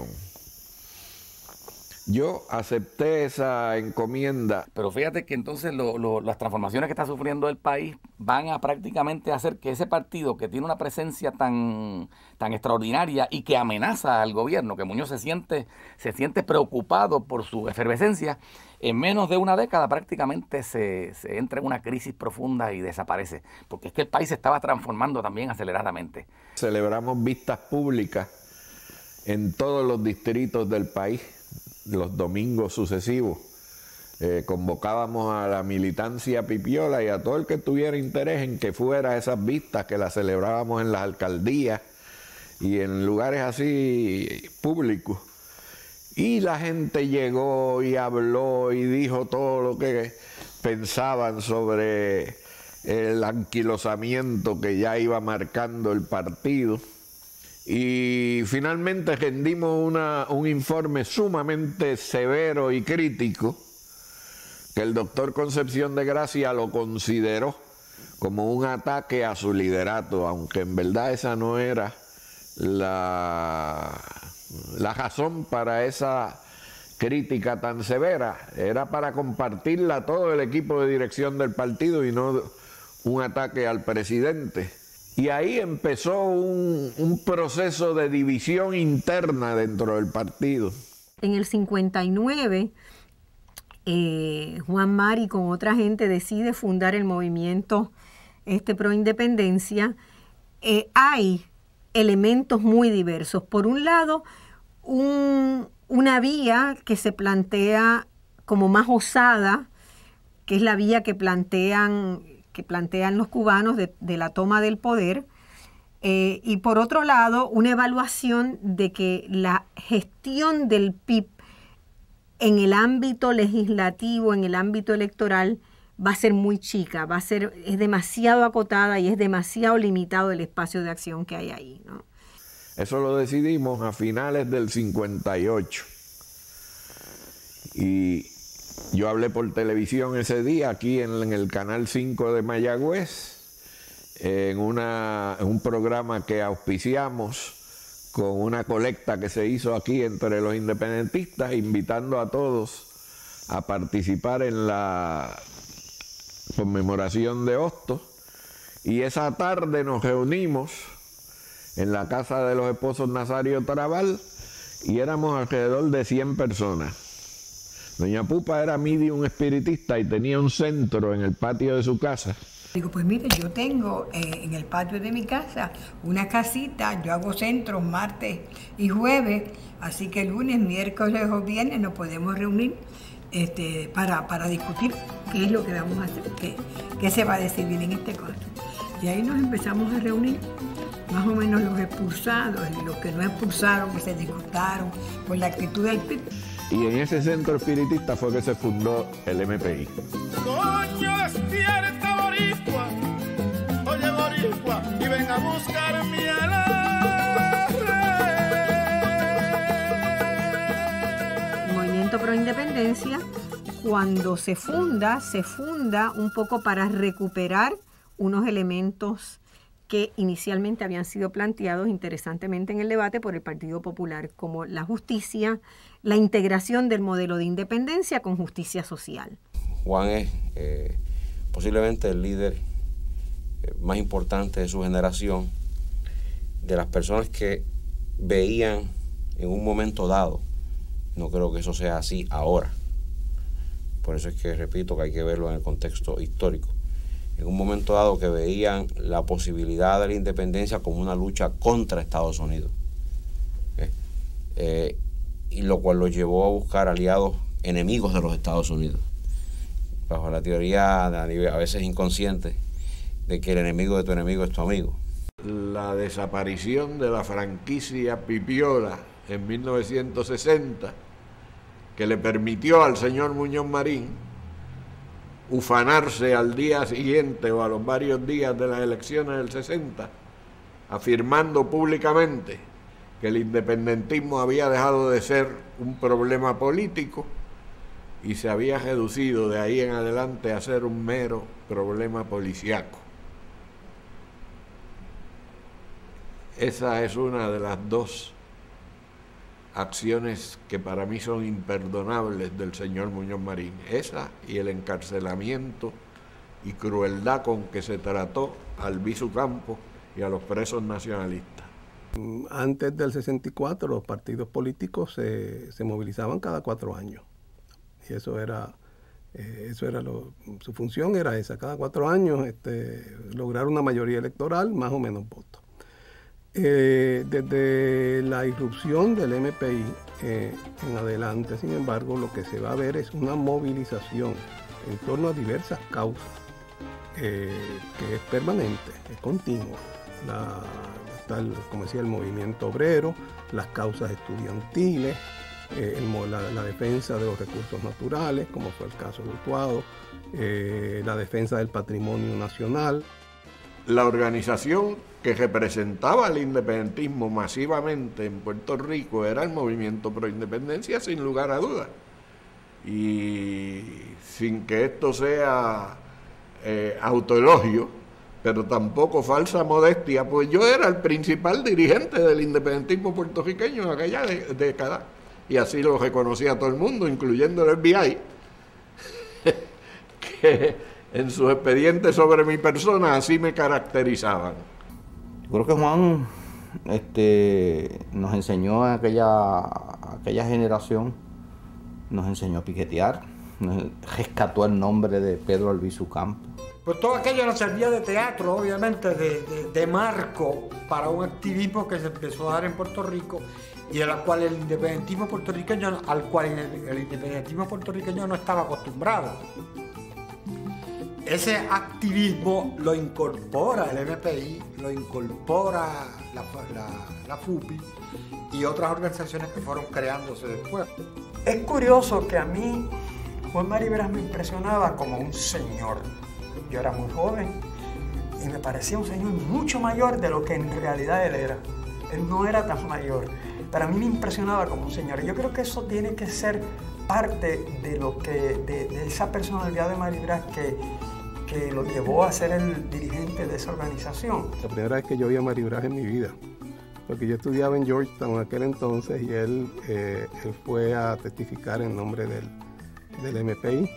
Yo acepté esa encomienda. Pero fíjate que entonces lo, lo, las transformaciones que está sufriendo el país van a prácticamente hacer que ese partido que tiene una presencia tan, tan extraordinaria y que amenaza al gobierno, que Muñoz se siente, se siente preocupado por su efervescencia, en menos de una década prácticamente se, se entra en una crisis profunda y desaparece. Porque es que el país se estaba transformando también aceleradamente. Celebramos vistas públicas en todos los distritos del país. Los domingos sucesivos eh, convocábamos a la militancia pipiola y a todo el que tuviera interés en que fuera a esas vistas, que las celebrábamos en las alcaldías y en lugares así públicos. Y la gente llegó y habló y dijo todo lo que pensaban sobre el anquilosamiento que ya iba marcando el partido. Y finalmente rendimos una, un informe sumamente severo y crítico que el doctor Concepción de Gracia lo consideró como un ataque a su liderato, aunque en verdad esa no era la, la razón para esa crítica tan severa. Era para compartirla a todo el equipo de dirección del partido y no un ataque al presidente. Y ahí empezó un, un proceso de división interna dentro del partido. En el cincuenta y nueve, eh, Juan Mari con otra gente decide fundar el movimiento este, pro independencia. Eh, hay elementos muy diversos. Por un lado, un, una vía que se plantea como más osada, que es la vía que plantean... que plantean los cubanos de, de la toma del poder, eh, y por otro lado, una evaluación de que la gestión del P I B en el ámbito legislativo, en el ámbito electoral, va a ser muy chica, va a ser, es demasiado acotada y es demasiado limitado el espacio de acción que hay ahí, ¿no? Eso lo decidimos a finales del cincuenta y ocho. Y yo hablé por televisión ese día, aquí en, en el Canal cinco de Mayagüez, en, una, en un programa que auspiciamos con una colecta que se hizo aquí entre los independentistas, invitando a todos a participar en la conmemoración de Hostos. Y esa tarde nos reunimos en la casa de los esposos Nazario Tarabal y éramos alrededor de cien personas. Doña Pupa era medium espiritista y tenía un centro en el patio de su casa. Digo, pues mire, yo tengo eh, en el patio de mi casa una casita, yo hago centros martes y jueves, así que lunes, miércoles o viernes nos podemos reunir este, para, para discutir qué es lo que vamos a hacer, qué, qué se va a decidir en este caso. Y ahí nos empezamos a reunir, más o menos los expulsados y los que no expulsaron, que se disgustaron por la actitud del P I B. Y en ese centro espiritista fue que se fundó el M P I. Coño, despierta, boricua, oye, boricua, y ven a buscarme a la... El Movimiento Pro Independencia, cuando se funda, se funda un poco para recuperar unos elementos que inicialmente habían sido planteados interesantemente en el debate por el Partido Popular, como la justicia, la integración del modelo de independencia con justicia social. Juan es eh, posiblemente el líder eh, más importante de su generación, de las personas que veían en un momento dado. No creo que eso sea así ahora. Por eso es que repito que hay que verlo en el contexto histórico. En un momento dado que veían la posibilidad de la independencia como una lucha contra Estados Unidos. ¿Eh? Eh, y lo cual los llevó a buscar aliados enemigos de los Estados Unidos. Bajo la teoría a veces inconsciente de que el enemigo de tu enemigo es tu amigo. La desaparición de la franquicia Pipiola en mil novecientos sesenta, que le permitió al señor Muñoz Marín ufanarse al día siguiente o a los varios días de las elecciones del sesenta, afirmando públicamente que el independentismo había dejado de ser un problema político y se había reducido de ahí en adelante a ser un mero problema policíaco. Esa es una de las dos acciones que para mí son imperdonables del señor Muñoz Marín, esa y el encarcelamiento y crueldad con que se trató a Albizu Campos y a los presos nacionalistas. Antes del sesenta y cuatro los partidos políticos se, se movilizaban cada cuatro años y eso era, eh, eso era lo, su función era esa, cada cuatro años este, lograr una mayoría electoral, más o menos votos. Eh, desde la irrupción del M P I eh, en adelante, sin embargo, lo que se va a ver es una movilización en torno a diversas causas, eh, que es permanente, es continua. La, está el, como decía, el movimiento obrero, las causas estudiantiles, eh, el, la, la defensa de los recursos naturales, como fue el caso de Utuado, eh, la defensa del patrimonio nacional. La organización que representaba al independentismo masivamente en Puerto Rico era el Movimiento Pro Independencia, sin lugar a dudas. Y sin que esto sea eh, autoelogio, pero tampoco falsa modestia, pues yo era el principal dirigente del independentismo puertorriqueño en aquella de, década, y así lo reconocía todo el mundo, incluyendo el F B I, que en sus expedientes sobre mi persona así me caracterizaban. Yo creo que Juan este, nos enseñó a aquella, a aquella generación, nos enseñó a piquetear, nos rescató el nombre de Pedro Albizu Campos. Pues todo aquello nos servía de teatro, obviamente, de, de, de marco para un activismo que se empezó a dar en Puerto Rico y al cual el independentismo puertorriqueño, al cual el, el independentismo puertorriqueño no estaba acostumbrado. Ese activismo lo incorpora el M P I, lo incorpora la, la, la F U P I y otras organizaciones que fueron creándose después. Es curioso que a mí Juan Maribras me impresionaba como un señor. Yo era muy joven y me parecía un señor mucho mayor de lo que en realidad él era. Él no era tan mayor, pero a mí me impresionaba como un señor. Y yo creo que eso tiene que ser parte de, lo que, de, de esa personalidad de Maribras que que lo llevó a ser el dirigente de esa organización. La primera vez que yo vi a Maribras en mi vida, porque yo estudiaba en Georgetown en aquel entonces y él, eh, él fue a testificar en nombre del, del M P I.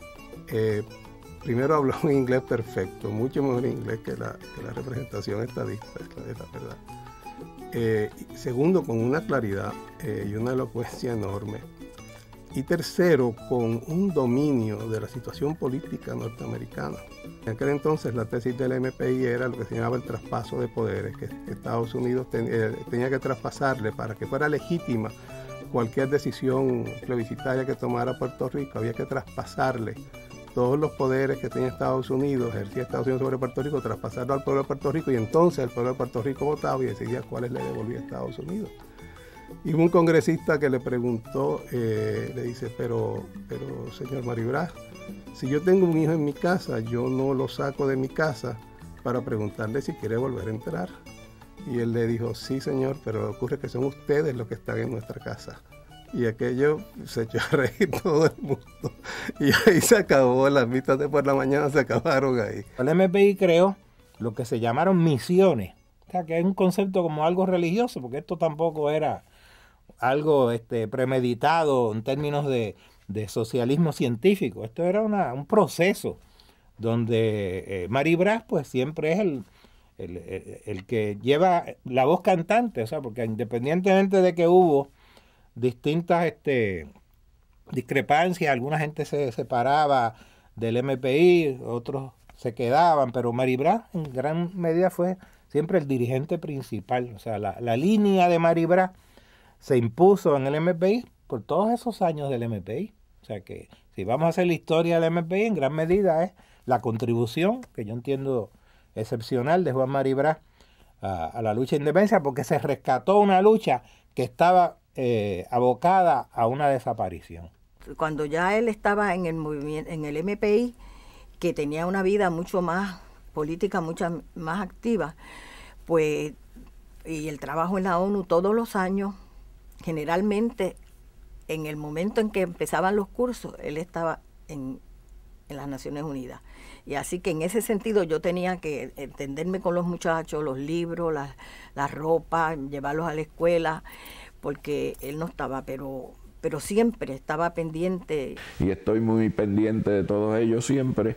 Eh, primero habló en inglés perfecto, mucho mejor inglés que la, que la representación estadista, es la verdad. Eh, segundo, con una claridad eh, y una elocuencia enorme. Y tercero, con un dominio de la situación política norteamericana. En aquel entonces la tesis del M P I era lo que se llamaba el traspaso de poderes, que Estados Unidos ten, eh, tenía que traspasarle para que fuera legítima cualquier decisión plebiscitaria que tomara Puerto Rico, había que traspasarle todos los poderes que tenía Estados Unidos, ejercía Estados Unidos sobre Puerto Rico, traspasarlo al pueblo de Puerto Rico y entonces el pueblo de Puerto Rico votaba y decidía cuáles le devolvía a Estados Unidos. Y un congresista que le preguntó, eh, le dice, pero, pero señor Maribras, si yo tengo un hijo en mi casa, yo no lo saco de mi casa para preguntarle si quiere volver a entrar. Y él le dijo, sí señor, pero ocurre que son ustedes los que están en nuestra casa. Y aquello se echó a reír todo el mundo. Y ahí se acabó, las vistas de por la mañana se acabaron ahí. El M P I creó lo que se llamaron misiones. O sea, que es un concepto como algo religioso, porque esto tampoco era algo este, premeditado en términos de, de socialismo científico. Esto era una, un proceso donde eh, Maribras pues siempre es el, el, el, el que lleva la voz cantante, o sea, porque independientemente de que hubo distintas este, discrepancias, alguna gente se separaba del M P I, otros se quedaban, pero Maribras en gran medida fue siempre el dirigente principal, o sea, la, la línea de Maribras se impuso en el M P I por todos esos años del M P I. O sea que si vamos a hacer la historia del M P I, en gran medida es la contribución, que yo entiendo excepcional de Juan Mari Brás a, a la lucha de independencia, porque se rescató una lucha que estaba eh, abocada a una desaparición. Cuando ya él estaba en el movimiento, en el M P I, que tenía una vida mucho más política, mucho más activa, pues, y el trabajo en la ONU todos los años, generalmente en el momento en que empezaban los cursos, él estaba en, en las Naciones Unidas. Y así que en ese sentido yo tenía que entenderme con los muchachos, los libros, la, la ropa, llevarlos a la escuela, porque él no estaba, pero, pero siempre estaba pendiente. Y estoy muy pendiente de todos ellos siempre.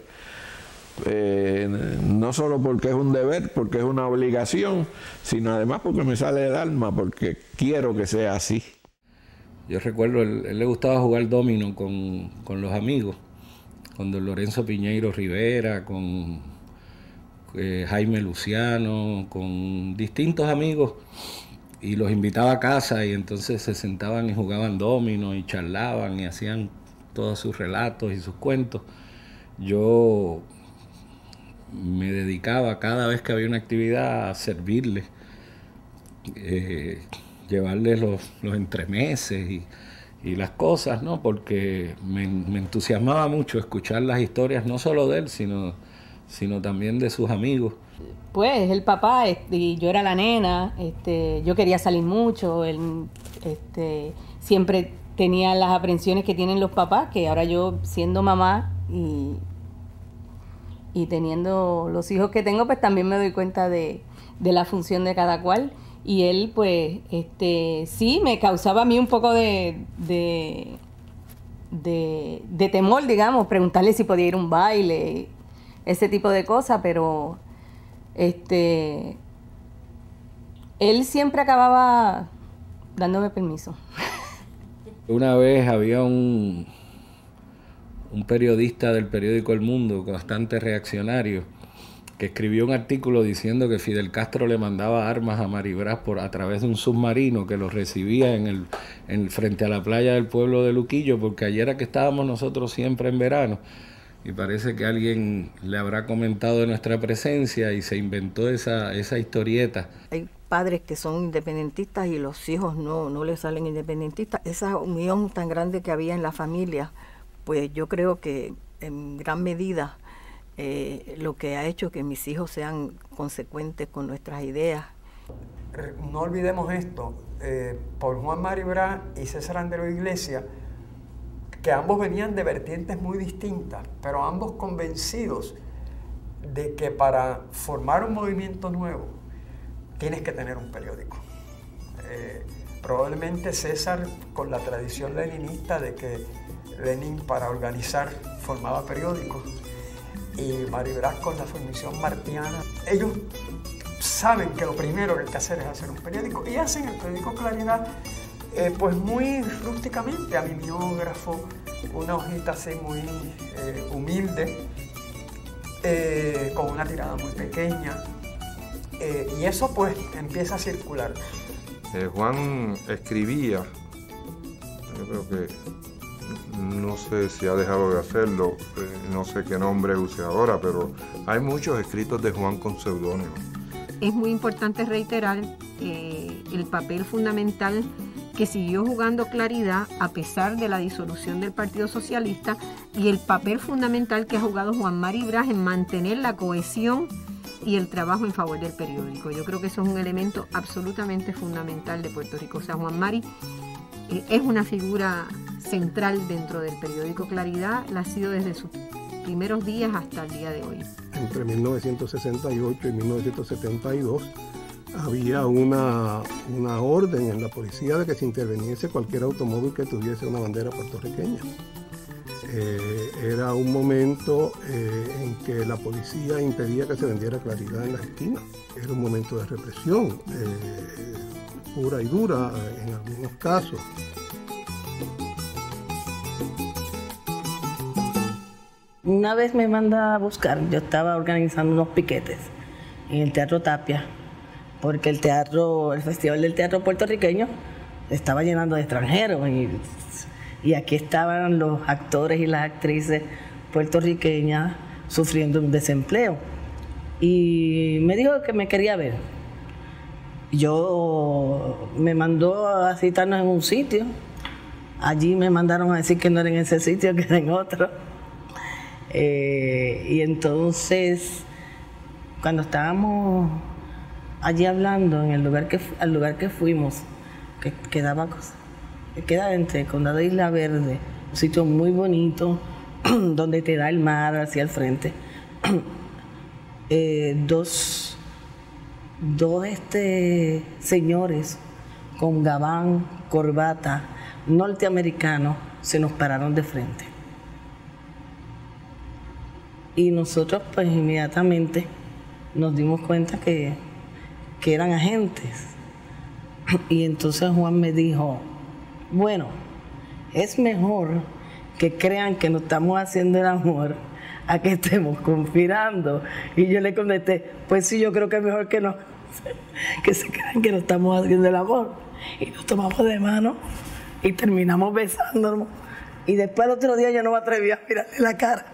Eh, no solo porque es un deber, porque es una obligación, sino además porque me sale del alma, porque quiero que sea así. Yo recuerdo, él, él le gustaba jugar dominó con, con los amigos, con don Lorenzo Piñeiro Rivera, con eh, Jaime Luciano, con distintos amigos, y los invitaba a casa y entonces se sentaban y jugaban dominó y charlaban y hacían todos sus relatos y sus cuentos. Yo me dedicaba cada vez que había una actividad a servirles, eh, llevarles los, los entremeses y, y las cosas, ¿no? Porque me, me entusiasmaba mucho escuchar las historias, no solo de él, sino, sino también de sus amigos. Pues el papá, y yo era la nena, este, yo quería salir mucho, él este, siempre tenía las aprensiones que tienen los papás, que ahora yo siendo mamá y Y teniendo los hijos que tengo, pues también me doy cuenta de, de la función de cada cual. Y él, pues, este, sí, me causaba a mí un poco de, de, de, de temor, digamos, preguntarle si podía ir a un baile, ese tipo de cosas, pero este, él siempre acababa dándome permiso. Una vez había un... un periodista del periódico El Mundo, bastante reaccionario, que escribió un artículo diciendo que Fidel Castro le mandaba armas a Mari Brás por, a través de un submarino que los recibía en el, en, frente a la playa del pueblo de Luquillo, porque allí era que estábamos nosotros siempre en verano. Y parece que alguien le habrá comentado de nuestra presencia y se inventó esa, esa historieta. Hay padres que son independentistas y los hijos no, no les salen independentistas. Esa unión tan grande que había en la familia, pues yo creo que en gran medida eh, lo que ha hecho que mis hijos sean consecuentes con nuestras ideas. No olvidemos esto, eh, por Juan Mari Brás y César Andreu Iglesias, que ambos venían de vertientes muy distintas, pero ambos convencidos de que para formar un movimiento nuevo tienes que tener un periódico. Eh, probablemente César con la tradición leninista de que Lenin para organizar formaba periódicos y Mari Brás con la formación martiana. Ellos saben que lo primero que hay que hacer es hacer un periódico y hacen el periódico Claridad eh, pues muy rústicamente, a mimeógrafo, una hojita así muy eh, humilde, eh, con una tirada muy pequeña eh, y eso pues empieza a circular. Eh, Juan escribía, yo creo que no sé si ha dejado de hacerlo, eh, no sé qué nombre use ahora, pero hay muchos escritos de Juan con seudónimo. Es muy importante reiterar eh, el papel fundamental que siguió jugando Claridad a pesar de la disolución del Partido Socialista y el papel fundamental que ha jugado Juan Mari Brás en mantener la cohesión y el trabajo en favor del periódico. Yo creo que eso es un elemento absolutamente fundamental de Puerto Rico. O sea, Juan Mari eh, es una figura central dentro del periódico Claridad, la ha sido desde sus primeros días hasta el día de hoy. Entre mil novecientos sesenta y ocho y mil novecientos setenta y dos había una, una orden en la policía de que se interviniese cualquier automóvil que tuviese una bandera puertorriqueña. Eh, era un momento eh, en que la policía impedía que se vendiera Claridad en las esquinas. Era un momento de represión eh, pura y dura eh, en algunos casos. Una vez me manda a buscar, yo estaba organizando unos piquetes en el Teatro Tapia, porque el teatro, el Festival del Teatro Puertorriqueño estaba llenando de extranjeros y, y aquí estaban los actores y las actrices puertorriqueñas sufriendo un desempleo. y me dijo que me quería ver. Yo me mandó a citarnos en un sitio. Allí me mandaron a decir que no era en ese sitio, que era en otro. Eh, y entonces, cuando estábamos allí hablando, en el lugar que, al lugar que fuimos, que quedaba, que queda entre Condado de Isla Verde, un sitio muy bonito, donde te da el mar hacia el frente, eh, dos, dos este, señores con gabán, corbata, norteamericanos, se nos pararon de frente. Y nosotros pues inmediatamente nos dimos cuenta que, que eran agentes. Y entonces Juan me dijo, bueno, es mejor que crean que nos estamos haciendo el amor a que estemos conspirando. Y yo le contesté, pues sí, yo creo que es mejor que, no, que se crean que nos estamos haciendo el amor. Y nos tomamos de mano y terminamos besándonos. Y después el otro día yo no me atreví a mirarle la cara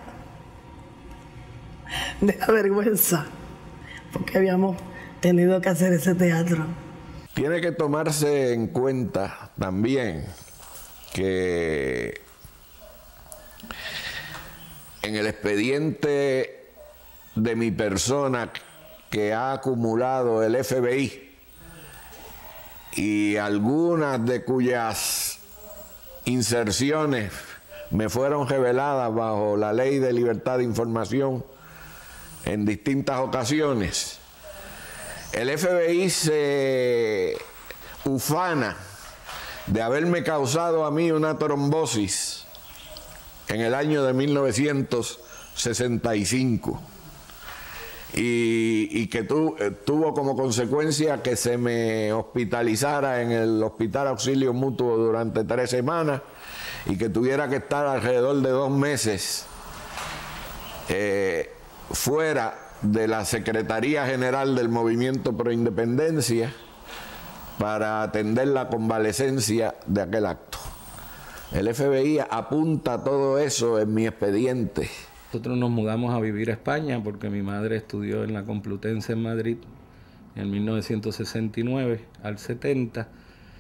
de la vergüenza, porque habíamos tenido que hacer ese teatro. Tiene que tomarse en cuenta también que en el expediente de mi persona que ha acumulado el F B I y algunas de cuyas inserciones me fueron reveladas bajo la Ley de Libertad de Información en distintas ocasiones, el F B I se ufana de haberme causado a mí una trombosis en el año de mil novecientos sesenta y cinco y, y que tu, eh, tuvo como consecuencia que se me hospitalizara en el Hospital Auxilio Mutuo durante tres semanas y que tuviera que estar alrededor de dos meses eh, fuera de la Secretaría General del Movimiento Pro Independencia para atender la convalecencia de aquel acto. El F B I apunta todo eso en mi expediente. Nosotros nos mudamos a vivir a España porque mi madre estudió en la Complutense en Madrid en mil novecientos sesenta y nueve al setenta,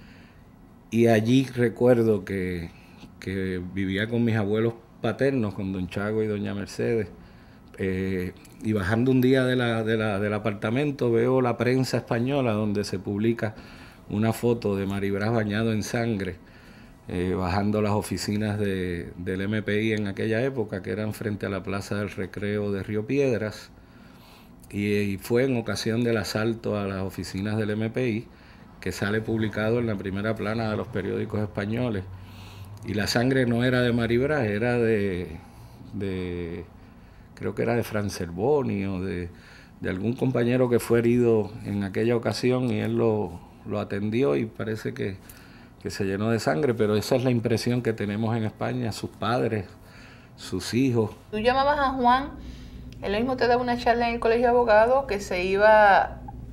y allí recuerdo que, que vivía con mis abuelos paternos, con don Chago y doña Mercedes. Eh, y bajando un día de la, de la, del apartamento veo la prensa española donde se publica una foto de Maribraz bañado en sangre, eh, bajando las oficinas de, del M P I en aquella época, que eran frente a la Plaza del Recreo de Río Piedras, y, y fue en ocasión del asalto a las oficinas del M P I, que sale publicado en la primera plana de los periódicos españoles. Y la sangre no era de Maribraz, era de... de creo que era de Fran Cervoni o de, de algún compañero que fue herido en aquella ocasión, y él lo, lo atendió y parece que, que se llenó de sangre, pero esa es la impresión que tenemos en España, sus padres, sus hijos. Tú llamabas a Juan, él mismo te daba una charla en el Colegio de Abogados, que se iba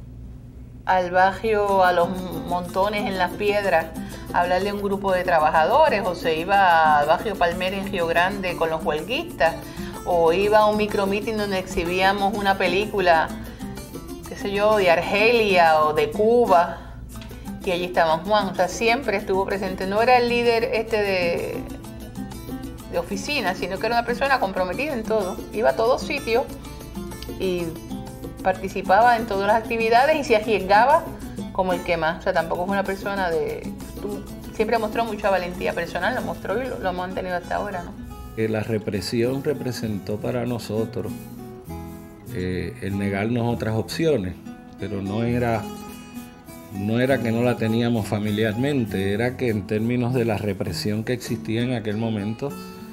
al barrio, a los montones en Las Piedras, a hablarle a un grupo de trabajadores, o se iba al barrio Palmera en Río Grande con los huelguistas, o iba a un micromeeting donde exhibíamos una película, qué sé yo, de Argelia o de Cuba, y allí estaba Juan. O sea, siempre estuvo presente. No era el líder este de, de oficina, sino que era una persona comprometida en todo. Iba a todos sitios y participaba en todas las actividades y se arriesgaba como el que más. O sea, tampoco es una persona de... Tú, siempre mostró mucha valentía personal, lo mostró y lo, lo hemos mantenido hasta ahora, ¿no? Que la represión representó para nosotros eh, el negarnos otras opciones, pero no era, no era que no la teníamos familiarmente, era que en términos de la represión que existía en aquel momento,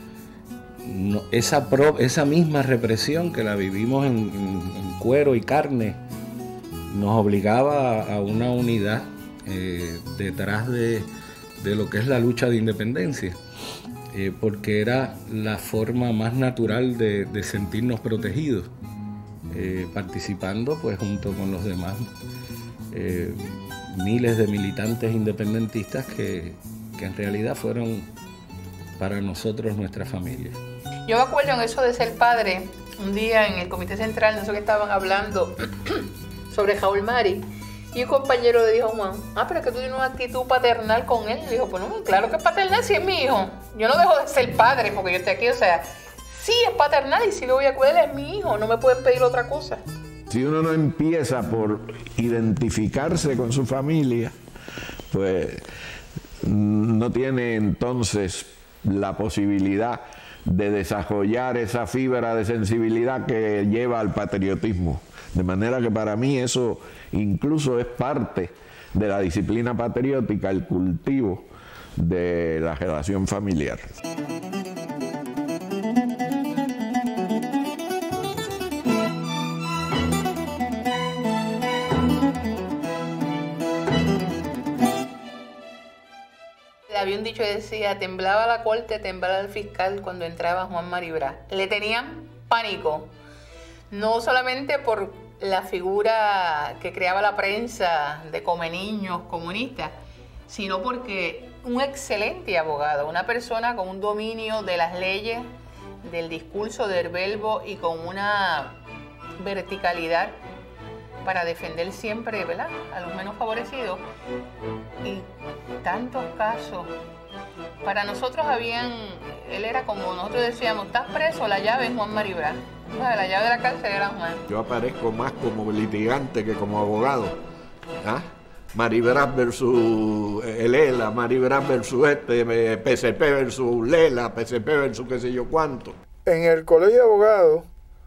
no, esa, pro, esa misma represión que la vivimos en, en, en cuero y carne, nos obligaba a, a una unidad eh, detrás de, de lo que es la lucha de independencia. Eh, porque era la forma más natural de, de sentirnos protegidos, eh, participando pues junto con los demás eh, miles de militantes independentistas que, que en realidad fueron para nosotros nuestra familia. Yo me acuerdo en eso de ser padre, un día en el Comité Central, no sé qué estaban hablando sobre Raúl Mari, y un compañero le dijo a Juan, ah, pero es que tú tienes una actitud paternal con él. Y dijo, pues no, claro que es paternal si es mi hijo. Yo no dejo de ser padre porque yo estoy aquí, o sea, sí es paternal y sí lo voy a cuidar, es mi hijo, no me pueden pedir otra cosa. Si uno no empieza por identificarse con su familia, pues no tiene entonces la posibilidad de desarrollar esa fibra de sensibilidad que lleva al patriotismo. De manera que para mí eso incluso es parte de la disciplina patriótica, el cultivo de la relación familiar. Había un dicho que decía, temblaba la corte, temblaba el fiscal cuando entraba Juan Maribra. Le tenían pánico, no solamente por la figura que creaba la prensa de come niños comunistas, sino porque un excelente abogado, una persona con un dominio de las leyes, del discurso, del verbo y con una verticalidad para defender siempre, ¿verdad?, a los menos favorecidos. Y tantos casos. Para nosotros habían, él era como nosotros decíamos, estás preso, la llave es Juan Maribra. O sea, la llave de la cárcel era Juan. Yo aparezco más como litigante que como abogado. ¿Ah? Maribra versus Lela, Maribra versus este, P C P versus Lela, P C P versus qué sé yo cuánto. En el colegio de abogados,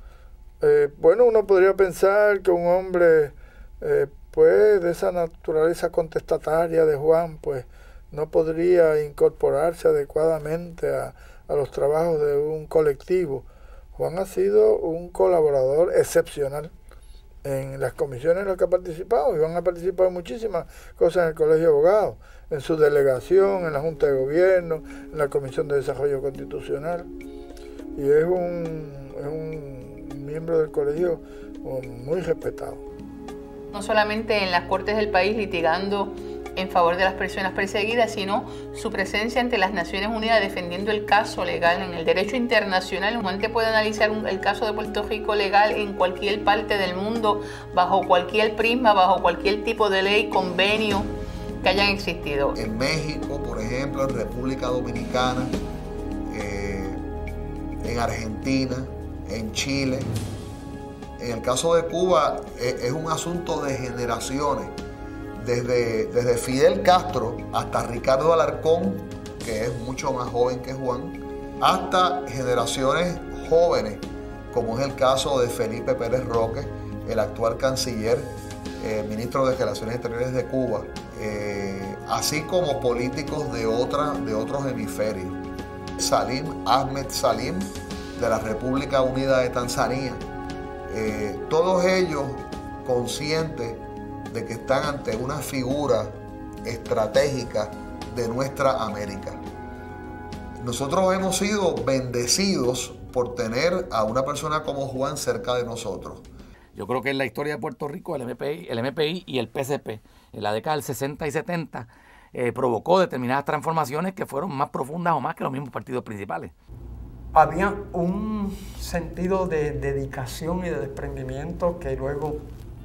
eh, bueno, uno podría pensar que un hombre eh, pues de esa naturaleza contestataria de Juan, pues no podría incorporarse adecuadamente a, a los trabajos de un colectivo. Juan ha sido un colaborador excepcional en las comisiones en las que ha participado, y Juan ha participado en muchísimas cosas en el Colegio de Abogados, en su delegación, en la Junta de Gobierno, en la Comisión de Desarrollo Constitucional, y es un, es un miembro del colegio muy respetado. No solamente en las cortes del país litigando en favor de las personas perseguidas, sino su presencia ante las Naciones Unidas defendiendo el caso legal en el derecho internacional. Juan te puede analizar un, el caso de Puerto Rico legal en cualquier parte del mundo, bajo cualquier prisma, bajo cualquier tipo de ley, convenio que hayan existido. En México, por ejemplo, en República Dominicana, eh, en Argentina, en Chile. En el caso de Cuba eh, es un asunto de generaciones. Desde, desde Fidel Castro hasta Ricardo Alarcón, que es mucho más joven que Juan, hasta generaciones jóvenes, como es el caso de Felipe Pérez Roque, el actual canciller, eh, ministro de Relaciones Exteriores de Cuba, eh, así como políticos de, otra, de otros hemisferios. Salim Ahmed Salim, de la República Unida de Tanzania, eh, todos ellos conscientes de que están ante una figura estratégica de nuestra América. Nosotros hemos sido bendecidos por tener a una persona como Juan cerca de nosotros. Yo creo que en la historia de Puerto Rico el M P I, el M P I y el P C P en la década del sesenta y setenta eh, provocó determinadas transformaciones que fueron más profundas o más que los mismos partidos principales. Había un sentido de dedicación y de desprendimiento que luego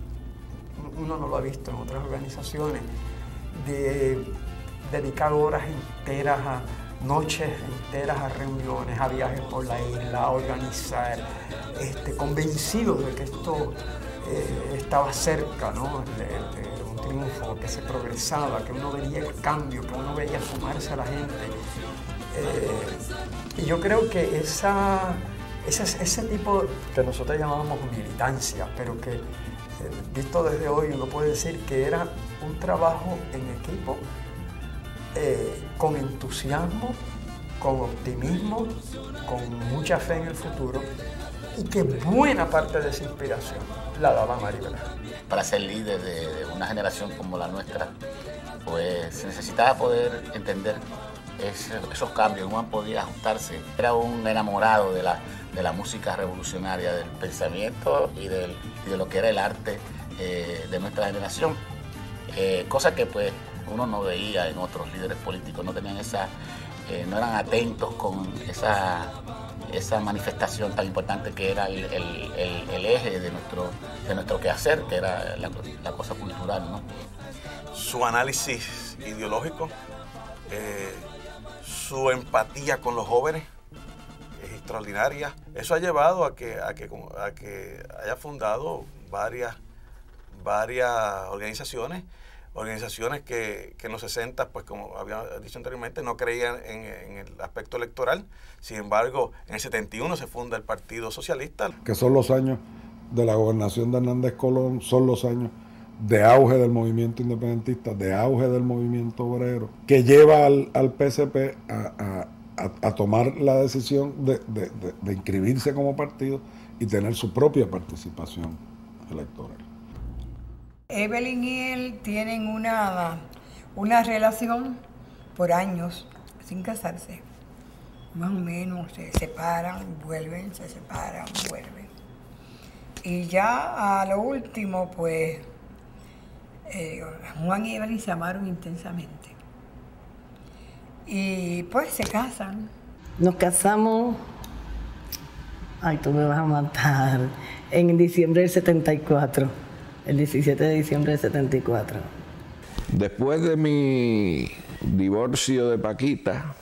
uno no lo ha visto en otras organizaciones, de dedicar horas enteras, a noches enteras a reuniones, a viajes por la isla, a organizar, este, convencidos de que esto eh, estaba cerca, ¿no? de, de un triunfo, que se progresaba, que uno veía el cambio, que uno veía sumarse a la gente. Eh, y yo creo que esa, ese, ese tipo que nosotros llamábamos militancia, pero que visto desde hoy uno puede decir que era un trabajo en equipo, eh, con entusiasmo, con optimismo, con mucha fe en el futuro, y que buena parte de esa inspiración la daba Maribra. Para ser líder de, de una generación como la nuestra, pues se necesitaba poder entender ese, esos cambios. Juan podía ajustarse. Era un enamorado de la de la música revolucionaria, del pensamiento y, del, y de lo que era el arte eh, de nuestra generación. Eh, cosa que pues uno no veía en otros líderes políticos, no tenían esa, eh, no eran atentos con esa esa manifestación tan importante que era el, el, el, el eje de nuestro, de nuestro quehacer, que era la, la cosa cultural, ¿no? Su análisis ideológico, eh, su empatía con los jóvenes es extraordinaria. Eso ha llevado a que, a que, a que haya fundado varias, varias organizaciones, organizaciones que, que en los sesenta, pues como había dicho anteriormente, no creían en, en el aspecto electoral. Sin embargo, en el setenta y uno se funda el Partido Socialista. Que son los años de la gobernación de Hernández Colón, son los años de auge del movimiento independentista, de auge del movimiento obrero, que lleva al, al P S P a, a, a, a tomar la decisión de, de, de, de inscribirse como partido y tener su propia participación electoral. Evelyn y él tienen una, una relación por años sin casarse. Más o menos se separan, vuelven, se separan, vuelven. Y ya a lo último, pues, eh, Juan y Evelyn se amaron intensamente. Y pues se casan. Nos casamos, ay, tú me vas a matar, en diciembre del setenta y cuatro. El diecisiete de diciembre del setenta y cuatro. Después de mi divorcio de Paquita,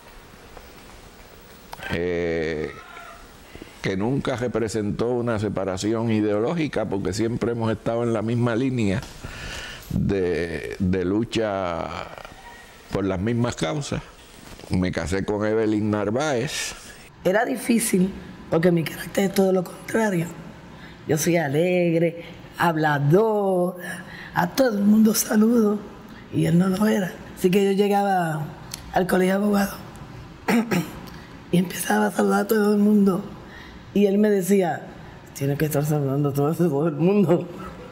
eh, que nunca representó una separación ideológica, porque siempre hemos estado en la misma línea de, de lucha por las mismas causas, me casé con Evelyn Narváez. Era difícil, porque mi carácter es todo lo contrario. Yo soy alegre, hablador, a todo el mundo saludo, y él no lo era. Así que yo llegaba al colegio de abogados y empezaba a saludar a todo el mundo, y él me decía, tienes que estar saludando a todo, todo el mundo.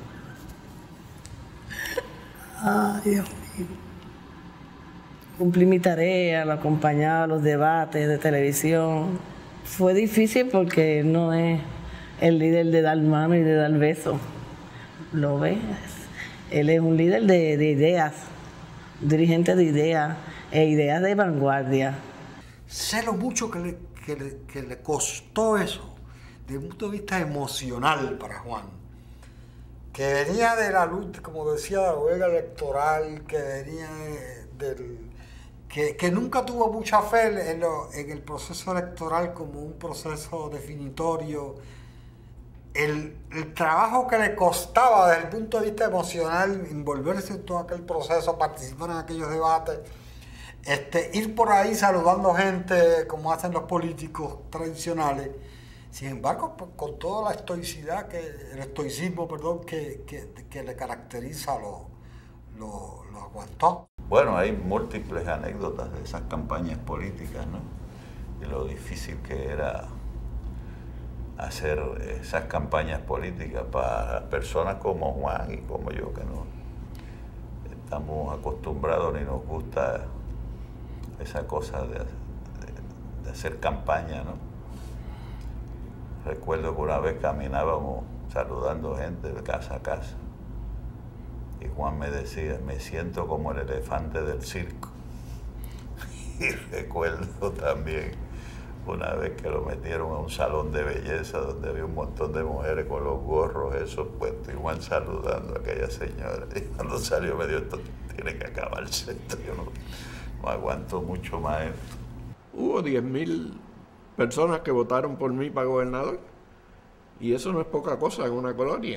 Ay, Dios mío. Cumplí mi tarea, lo acompañaba a los debates de televisión. Fue difícil porque él no es el líder de dar mano y de dar beso. ¿Lo ves? Él es un líder de, de ideas, dirigente de ideas, e ideas de vanguardia. Sé lo mucho que le, que le, que le costó eso, desde un punto de vista emocional para Juan, que venía de la lucha, como decía, de la huelga electoral, que venía de, del... Que, que nunca tuvo mucha fe en, lo, en el proceso electoral como un proceso definitorio. El, el trabajo que le costaba desde el punto de vista emocional, envolverse en todo aquel proceso, participar en aquellos debates, este, ir por ahí saludando gente como hacen los políticos tradicionales. Sin embargo, pues, con toda la estoicidad, que, el estoicismo perdón, que, que, que le caracteriza, lo, lo, lo aguantó. Bueno, hay múltiples anécdotas de esas campañas políticas, ¿no? Y lo difícil que era hacer esas campañas políticas para personas como Juan y como yo, que no estamos acostumbrados ni nos gusta esa cosa de, de, de hacer campaña, ¿no? Recuerdo que una vez caminábamos saludando gente de casa a casa y Juan me decía, me siento como el elefante del circo. Y recuerdo también una vez que lo metieron a un salón de belleza donde había un montón de mujeres con los gorros esos puestos y Juan saludando a aquella señora. Y cuando salió me dijo, esto tiene que acabarse, esto yo no, no aguanto mucho más esto. Hubo diez mil personas que votaron por mí para gobernador y eso no es poca cosa en una colonia.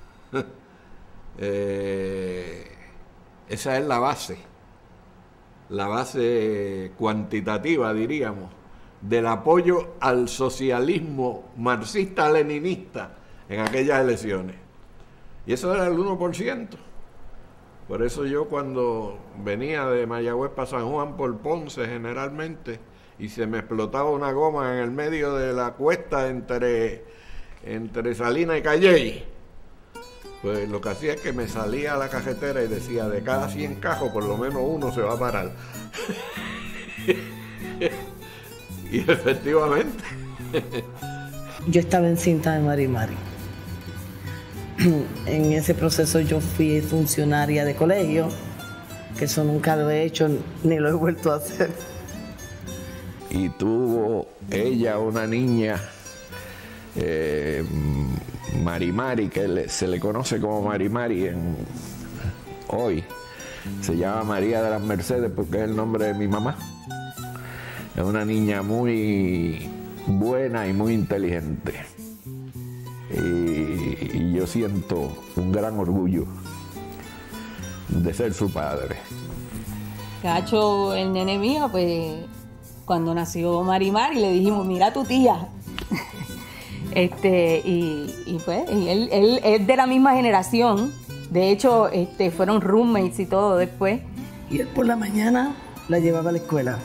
eh, esa es la base, la base cuantitativa, diríamos, del apoyo al socialismo marxista-leninista en aquellas elecciones. Y eso era el uno por ciento. Por eso yo cuando venía de Mayagüez para San Juan por Ponce generalmente, y se me explotaba una goma en el medio de la cuesta entre, entre Salinas y Calley, pues lo que hacía es que me salía a la carretera y decía, de cada cien cajos por lo menos uno se va a parar. Y efectivamente. Yo estaba encinta de Mari Mari. En ese proceso yo fui funcionaria de colegio, que eso nunca lo he hecho ni lo he vuelto a hacer. y tuvo ella una niña, eh, Marimari, que le, se le conoce como Marimari en, hoy. Se llama María de las Mercedes porque es el nombre de mi mamá. Es una niña muy buena y muy inteligente. Y, y yo siento un gran orgullo de ser su padre. Cacho, el nene mío, pues cuando nació Marimari le dijimos, mira a tu tía. este, y, y pues él, él es de la misma generación. De hecho, este, fueron roommates y todo después. Y él por la mañana la llevaba a la escuela.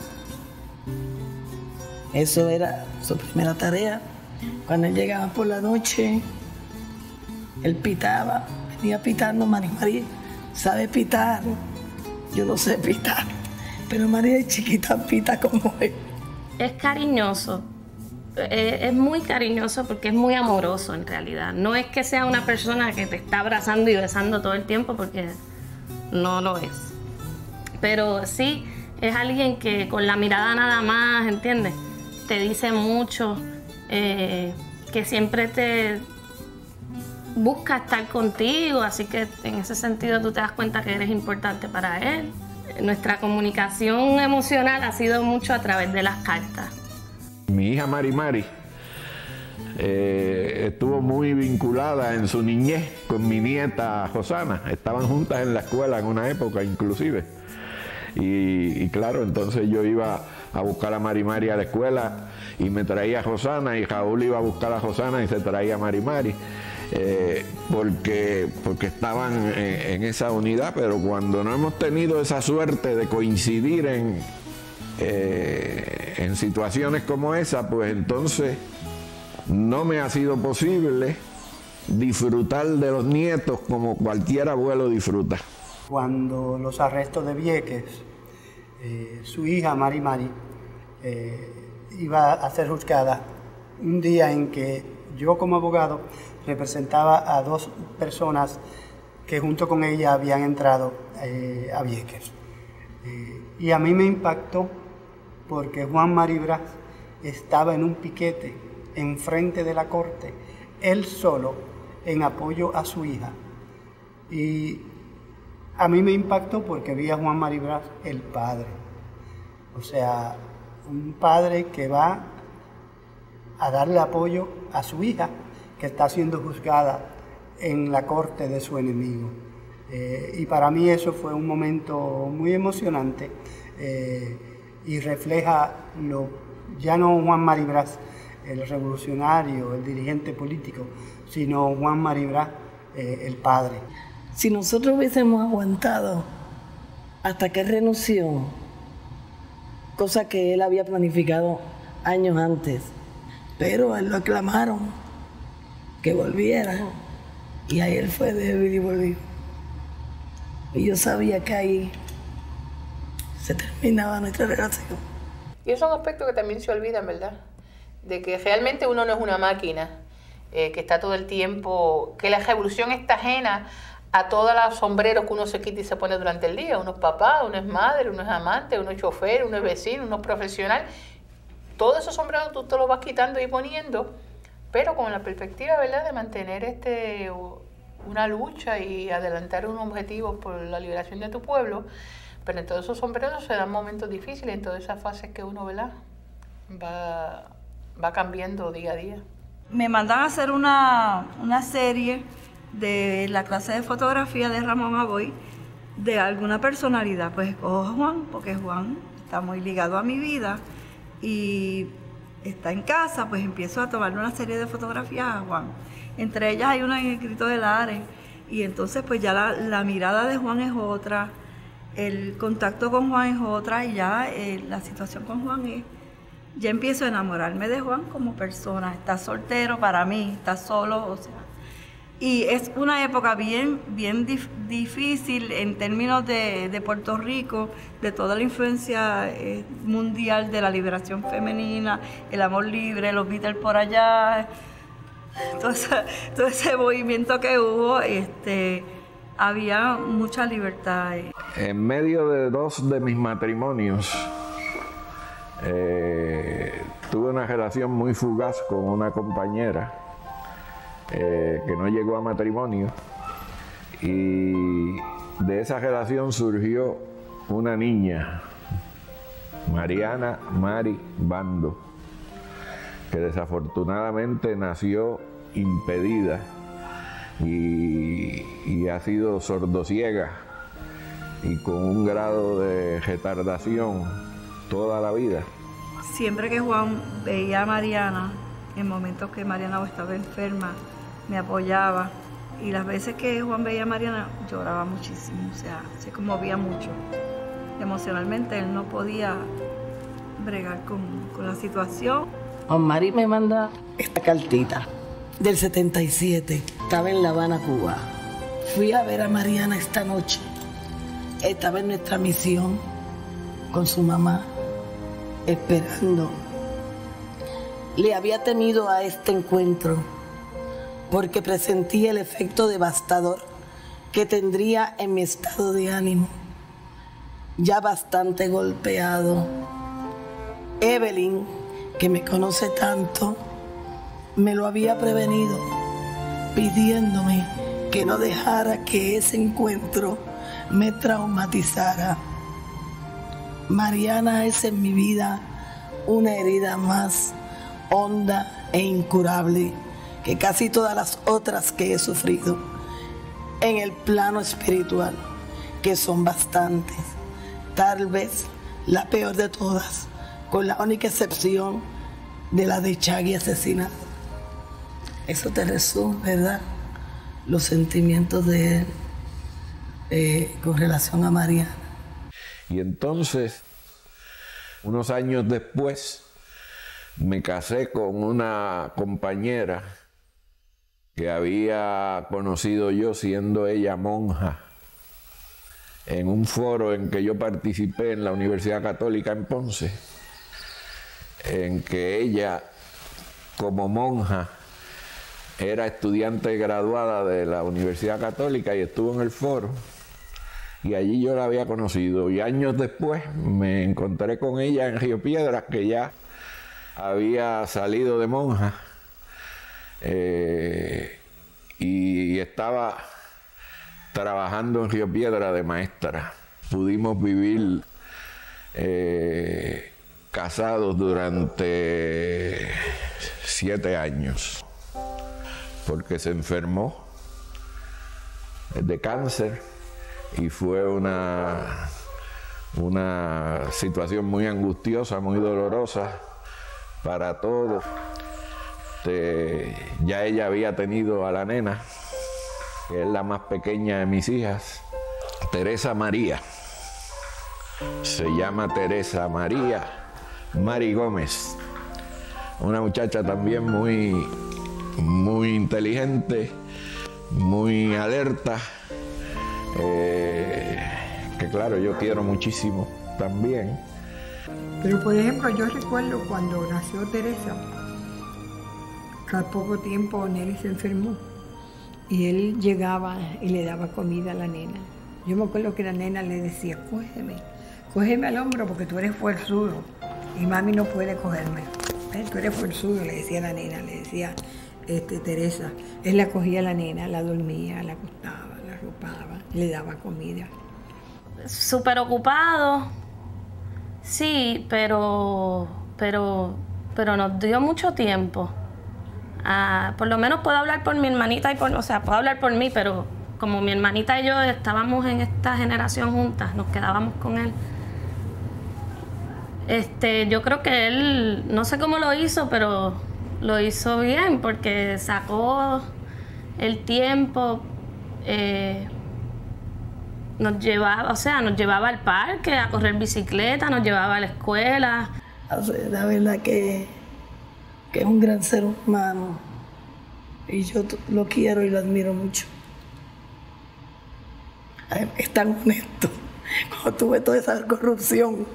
Eso era su primera tarea. Cuando él llegaba por la noche, él pitaba, venía pitando. Marimari sabe pitar, yo no sé pitar, pero María es chiquita, pita como él. Es cariñoso, es muy cariñoso porque es muy amoroso en realidad. No es que sea una persona que te está abrazando y besando todo el tiempo, porque no lo es. Pero sí, es alguien que con la mirada nada más, ¿entiendes? Te dice mucho, eh, que siempre te busca estar contigo, así que en ese sentido tú te das cuenta que eres importante para él. Nuestra comunicación emocional ha sido mucho a través de las cartas. Mi hija Marimari eh, estuvo muy vinculada en su niñez con mi nieta Josana. Estaban juntas en la escuela en una época inclusive. Y, y claro, entonces yo iba a buscar a Marimari a la escuela y me traía a Josana, y Raúl iba a buscar a Josana y se traía a Marimari. Eh, porque, porque estaban en, en esa unidad, pero cuando no hemos tenido esa suerte de coincidir en, eh, en situaciones como esa, pues entonces no me ha sido posible disfrutar de los nietos como cualquier abuelo disfruta. Cuando los arrestos de Vieques, eh, su hija Marimari eh, iba a ser juzgada, un día en que yo como abogado representaba a dos personas que junto con ella habían entrado eh, a Vieques. Eh, y a mí me impactó porque Juan Maribraz estaba en un piquete enfrente de la corte, él solo, en apoyo a su hija. Y a mí me impactó porque vi a Juan Maribraz, el padre. O sea, un padre que va a darle apoyo a su hija, que está siendo juzgada en la corte de su enemigo. Eh, y para mí eso fue un momento muy emocionante eh, y refleja lo, ya no Juan Maribraz, el revolucionario, el dirigente político, sino Juan Maribraz, eh, el padre. Si nosotros hubiésemos aguantado hasta que renunció, cosa que él había planificado años antes, pero a él lo aclamaron que volviera, y ahí él fue débil y volvió. Y yo sabía que ahí se terminaba nuestra relación. Y esos son aspectos que también se olvidan, ¿verdad? De que realmente uno no es una máquina, eh, que está todo el tiempo, que la revolución está ajena a todos los sombreros que uno se quita y se pone durante el día. Uno es papá, uno es madre, uno es amante, uno es chofer, uno es vecino, uno es profesional. Todos esos sombreros tú te los vas quitando y poniendo, pero con la perspectiva, ¿verdad?, de mantener este, una lucha y adelantar un objetivo por la liberación de tu pueblo. Pero en todos esos sombreros se dan momentos difíciles, en todas esas fases que uno, ¿verdad?, va, va cambiando día a día. Me mandan a hacer una, una serie de la clase de fotografía de Ramón Aboy de alguna personalidad. Pues escojo a Juan, porque Juan está muy ligado a mi vida y está en casa, pues empiezo a tomarle una serie de fotografías a Juan. Entre ellas hay una en el Cristo de Lares, y entonces pues ya la, la mirada de Juan es otra, el contacto con Juan es otra, y ya eh, la situación con Juan es, ya empiezo a enamorarme de Juan como persona. Está soltero para mí, está solo, o sea, y es una época bien, bien dif difícil en términos de, de Puerto Rico, de toda la influencia eh, mundial de la liberación femenina, el amor libre, los Beatles por allá, todo ese, todo ese movimiento que hubo, este, había mucha libertad. En medio de dos de mis matrimonios, eh, tuve una relación muy fugaz con una compañera eh, que no llegó a matrimonio, y de esa relación surgió una niña, Mariana Mari Bando, que desafortunadamente nació impedida y, y ha sido sordociega y con un grado de retardación toda la vida. Siempre que Juan veía a Mariana, en momentos que Mariana estaba enferma, me apoyaba. Y las veces que Juan veía a Mariana, lloraba muchísimo, o sea, se conmovía mucho. Emocionalmente él no podía bregar con, con la situación. Juan Mari me manda esta cartita del setenta y siete. Estaba en La Habana, Cuba. Fui a ver a Mariana esta noche. Estaba en nuestra misión con su mamá, esperando. Le había temido a este encuentro porque presentía el efecto devastador que tendría en mi estado de ánimo, ya bastante golpeado. Evelyn, que me conoce tanto, me lo había prevenido, pidiéndome que no dejara que ese encuentro me traumatizara. Mariana es en mi vida una herida más honda e incurable que casi todas las otras que he sufrido en el plano espiritual, que son bastantes. Tal vez la peor de todas, con la única excepción de la de Chagui asesinado. Eso te resume, ¿verdad? Los sentimientos de él eh, con relación a Mariana. Y entonces, unos años después, me casé con una compañera que había conocido yo siendo ella monja en un foro en que yo participé en la Universidad Católica en Ponce, en que ella, como monja, era estudiante graduada de la Universidad Católica y estuvo en el foro, y allí yo la había conocido. Y años después me encontré con ella en Río Piedras, que ya había salido de monja, eh, y estaba trabajando en Río Piedras de maestra. Pudimos vivir eh, casados durante siete años, porque se enfermó de cáncer y fue una, una situación muy angustiosa, muy dolorosa para todos. Este, ya ella había tenido a la nena, que es la más pequeña de mis hijas, Teresa María. Se llama Teresa María Mari Gómez. Una muchacha también muy, muy inteligente, muy alerta, eh, que claro, yo quiero muchísimo también. Pero por ejemplo, yo recuerdo cuando nació Teresa, que al poco tiempo Nelly se enfermó y él llegaba y le daba comida a la nena. Yo me acuerdo que la nena le decía, cógeme, cógeme al hombro porque tú eres fuerzudo y mami no puede cogerme. ¿Eh? Tú eres fuerzudo, le decía la nena, le decía este, Teresa. Él la cogía a la nena, la dormía, la acostaba, la arropaba, le daba comida. Súper ocupado, sí, pero, pero, pero nos dio mucho tiempo. Ah, por lo menos puedo hablar por mi hermanita y por, o sea, puedo hablar por mí, pero como mi hermanita y yo estábamos en esta generación juntas, nos quedábamos con él. Este, yo creo que él, no sé cómo lo hizo, pero lo hizo bien porque sacó el tiempo, eh, nos llevaba, o sea, nos llevaba al parque a correr bicicleta, nos llevaba a la escuela. La verdad que, que es un gran ser humano y yo lo quiero y lo admiro mucho. Es tan honesto. Cuando tú ves toda esa corrupción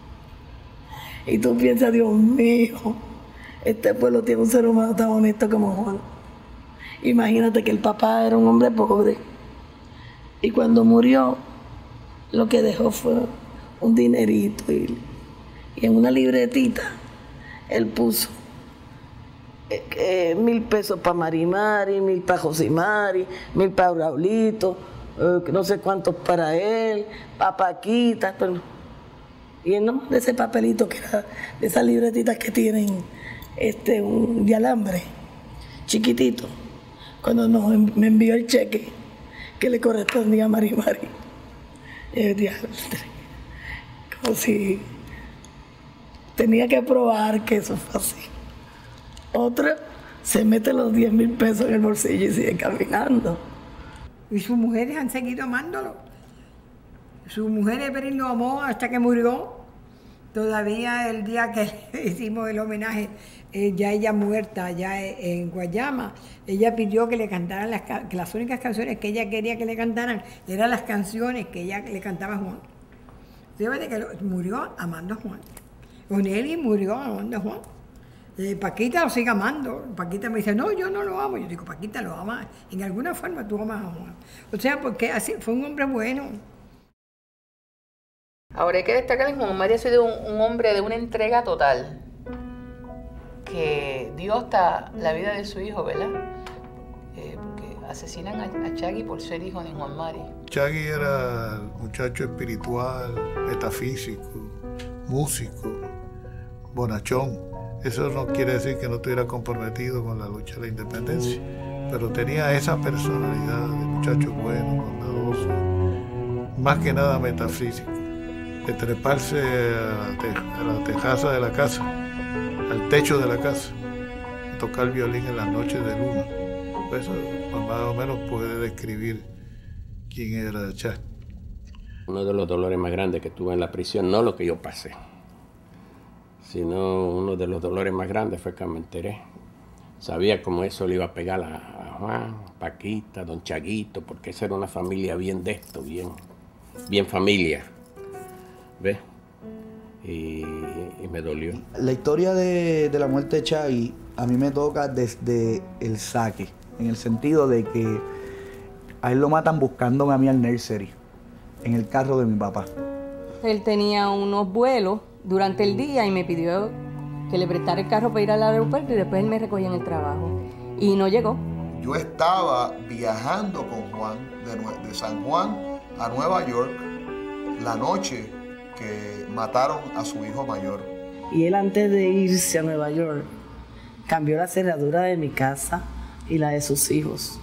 y tú piensas, Dios mío, este pueblo tiene un ser humano tan honesto como Juan. Imagínate que el papá era un hombre pobre y cuando murió lo que dejó fue un dinerito y Y en una libretita, él puso eh, eh, mil pesos para Marimari, mil para Josimari, mil para Raulito, eh, no sé cuántos para él, para Paquita, pero... Y él no, de ese papelito que era, de esas libretitas que tienen este, un de alambre, chiquitito, cuando nos, me envió el cheque que le correspondía a Marimari. Y yo, como si tenía que probar que eso fue así. Otra se mete los diez mil pesos en el bolsillo y sigue caminando. Y sus mujeres han seguido amándolo. Su mujer Evelyn lo amó hasta que murió. Todavía el día que hicimos el homenaje, eh, ya ella muerta, ya en Guayama, ella pidió que le cantaran las, que las únicas canciones que ella quería que le cantaran eran las canciones que ella le cantaba a Juan. Fíjate que lo, murió amando a Juan. Onelli murió amando a Juan. Eh, Paquita lo sigue amando. Paquita me dice, no, yo no lo amo. Yo digo, Paquita lo ama. En alguna forma tú amas a Juan. O sea, porque así fue un hombre bueno. Ahora hay que destacar que Juan Mari ha sido un, un hombre de una entrega total, que dio hasta la vida de su hijo, ¿verdad? Eh, porque asesinan a, a Chagui por ser hijo de Juan Mari. Chagui era muchacho espiritual, metafísico, músico, bonachón. Eso no quiere decir que no estuviera comprometido con la lucha de la independencia, pero tenía esa personalidad de muchacho bueno, bondadoso, más que nada metafísico. De treparse a la, te, a la tejaza de la casa, al techo de la casa, tocar violín en las noches de luna. Eso pues, más o menos puede describir quién era Chagui. Uno de los dolores más grandes que tuve en la prisión, no lo que yo pasé, sino uno de los dolores más grandes fue que me enteré. Sabía cómo eso le iba a pegar a, a Juan, Paquita, don Chaguito, porque esa era una familia bien de esto, bien, bien familia. ¿Ves? Y, y me dolió. La historia de, de la muerte de Chagui a mí me toca desde el saque, en el sentido de que a él lo matan buscándome a mí al nursery, en el carro de mi papá. Él tenía unos vuelos durante el día y me pidió que le prestara el carro para ir al aeropuerto y después él me recogía en el trabajo. Y no llegó. Yo estaba viajando con Juan de, de San Juan a Nueva York la noche que mataron a su hijo mayor. Y él antes de irse a Nueva York cambió la cerradura de mi casa y la de sus hijos.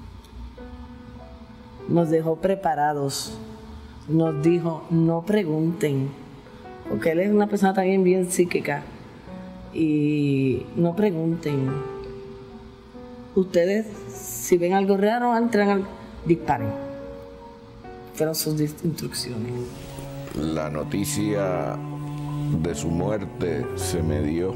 Nos dejó preparados. Nos dijo, no pregunten, porque él es una persona también bien psíquica. Y no pregunten. Ustedes, si ven algo raro, entran al... disparen. Fueron sus instrucciones. La noticia de su muerte se me dio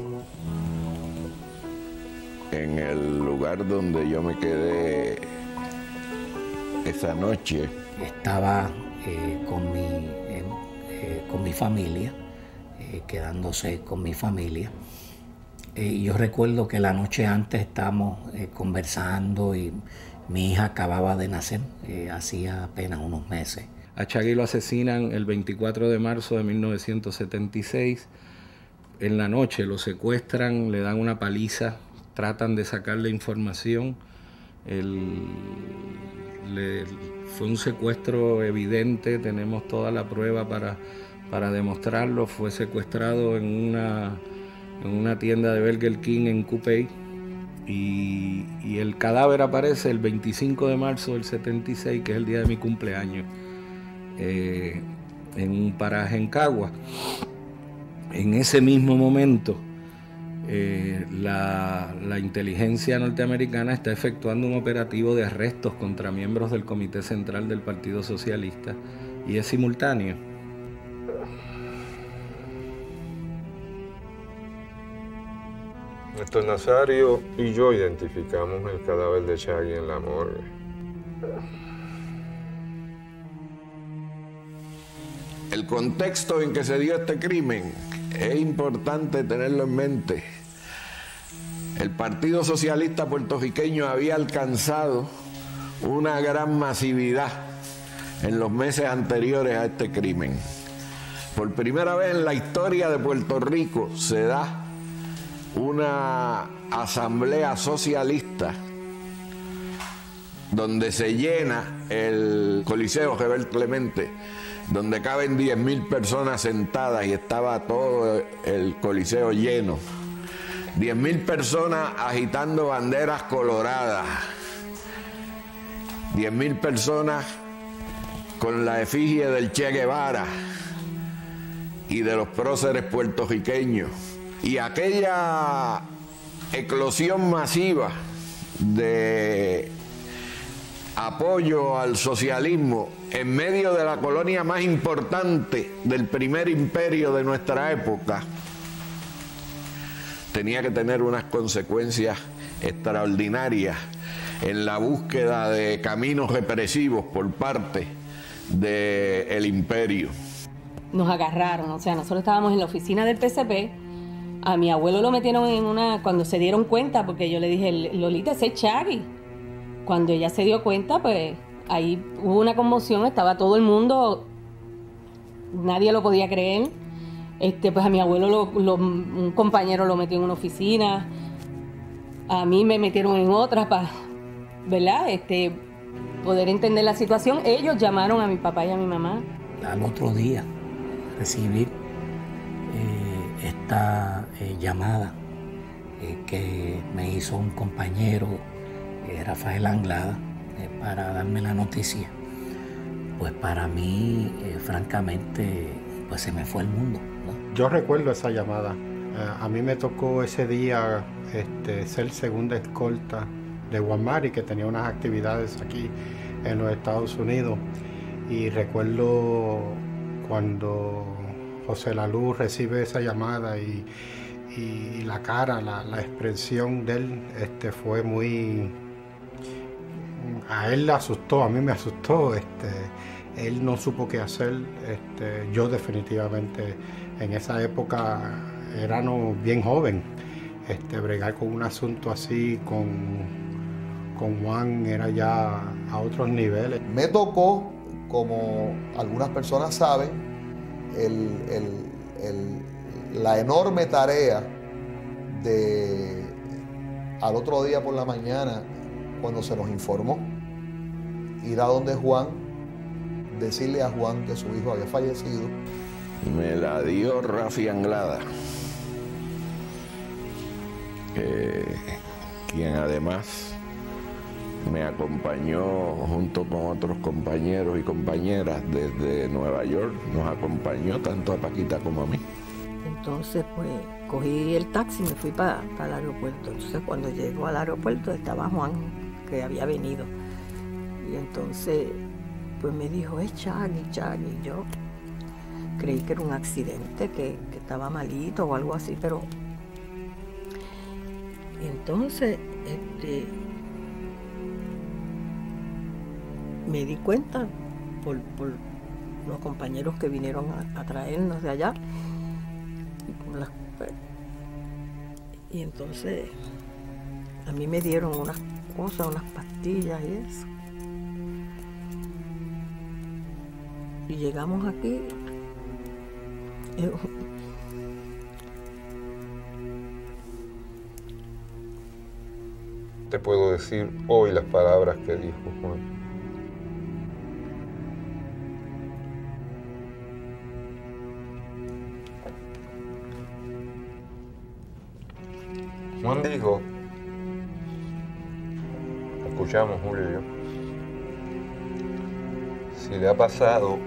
en el lugar donde yo me quedé esa noche. Estaba eh, con, mi, eh, eh, con mi familia, eh, quedándose con mi familia. Eh, yo recuerdo que la noche antes estábamos eh, conversando y mi hija acababa de nacer, eh, hacía apenas unos meses. A Chagui lo asesinan el veinticuatro de marzo de mil novecientos setenta y seis. En la noche lo secuestran, le dan una paliza, tratan de sacarle información. El, le, fue un secuestro evidente, tenemos toda la prueba para, para demostrarlo. Fue secuestrado en una, en una tienda de Burger King en Coupey y, y el cadáver aparece el veinticinco de marzo del setenta y seis, que es el día de mi cumpleaños. Eh, en un paraje en Cagua. En ese mismo momento, eh, la, la inteligencia norteamericana está efectuando un operativo de arrestos contra miembros del Comité Central del Partido Socialista y es simultáneo. Néstor Nazario y yo identificamos el cadáver de Chagui en la morgue. El contexto en que se dio este crimen es importante tenerlo en mente. El Partido Socialista puertorriqueño había alcanzado una gran masividad en los meses anteriores a este crimen. por primera vez en la historia de Puerto Rico se da una asamblea socialista donde se llena el Coliseo Gebel Clemente, donde caben diez mil personas sentadas y estaba todo el Coliseo lleno. diez mil personas agitando banderas coloradas. diez mil personas con la efigie del Che Guevara y de los próceres puertorriqueños. Y aquella eclosión masiva de apoyo al socialismo en medio de la colonia más importante del primer imperio de nuestra época tenía que tener unas consecuencias extraordinarias en la búsqueda de caminos represivos por parte del imperio. Nos agarraron, o sea, nosotros estábamos en la oficina del P C P, a mi abuelo lo metieron en una, cuando se dieron cuenta, porque yo le dije, Lolita, ese es Chagui. Cuando ella se dio cuenta, pues ahí hubo una conmoción, estaba todo el mundo, nadie lo podía creer. Este, pues a mi abuelo, lo, lo, un compañero lo metió en una oficina, a mí me metieron en otra para, ¿verdad? Este, poder entender la situación. Ellos llamaron a mi papá y a mi mamá. Al otro día recibí eh, esta eh, llamada eh, que me hizo un compañero, eh, Rafael Anglada, eh, para darme la noticia. Pues para mí, eh, francamente, pues se me fue el mundo, ¿no? Yo recuerdo esa llamada. Eh, a mí me tocó ese día este, ser segunda escolta de Juan Mari, que tenía unas actividades aquí en los Estados Unidos. Y recuerdo cuando José Laluz recibe esa llamada y, y la cara, la, la expresión de él este, fue muy... A él le asustó, a mí me asustó. Este, él no supo qué hacer. Este, yo definitivamente en esa época era no, bien joven. Este, bregar con un asunto así, con, con Juan, era ya a otros niveles. Me tocó, como algunas personas saben, el, el, el, la enorme tarea de al otro día por la mañana, cuando se nos informó, ir a donde Juan, decirle a Juan que su hijo había fallecido. Me la dio Rafi Anglada, eh, quien además me acompañó junto con otros compañeros y compañeras desde Nueva York. Nos acompañó tanto a Paquita como a mí. Entonces, pues, cogí el taxi y me fui para pa el aeropuerto. Entonces, cuando llegó al aeropuerto, estaba Juan, que había venido. Y entonces, pues me dijo, es Chagui, Chagui. Yo creí que era un accidente, que, que estaba malito o algo así, pero... Y entonces, este... me di cuenta por, por los compañeros que vinieron a, a traernos de allá. Y, las, y entonces a mí me dieron unas cosas, unas pastillas y eso. Y llegamos aquí. Eh, Te puedo decir hoy las palabras que dijo Juan. Juan dijo, escuchamos Julio y yo, si le ha pasado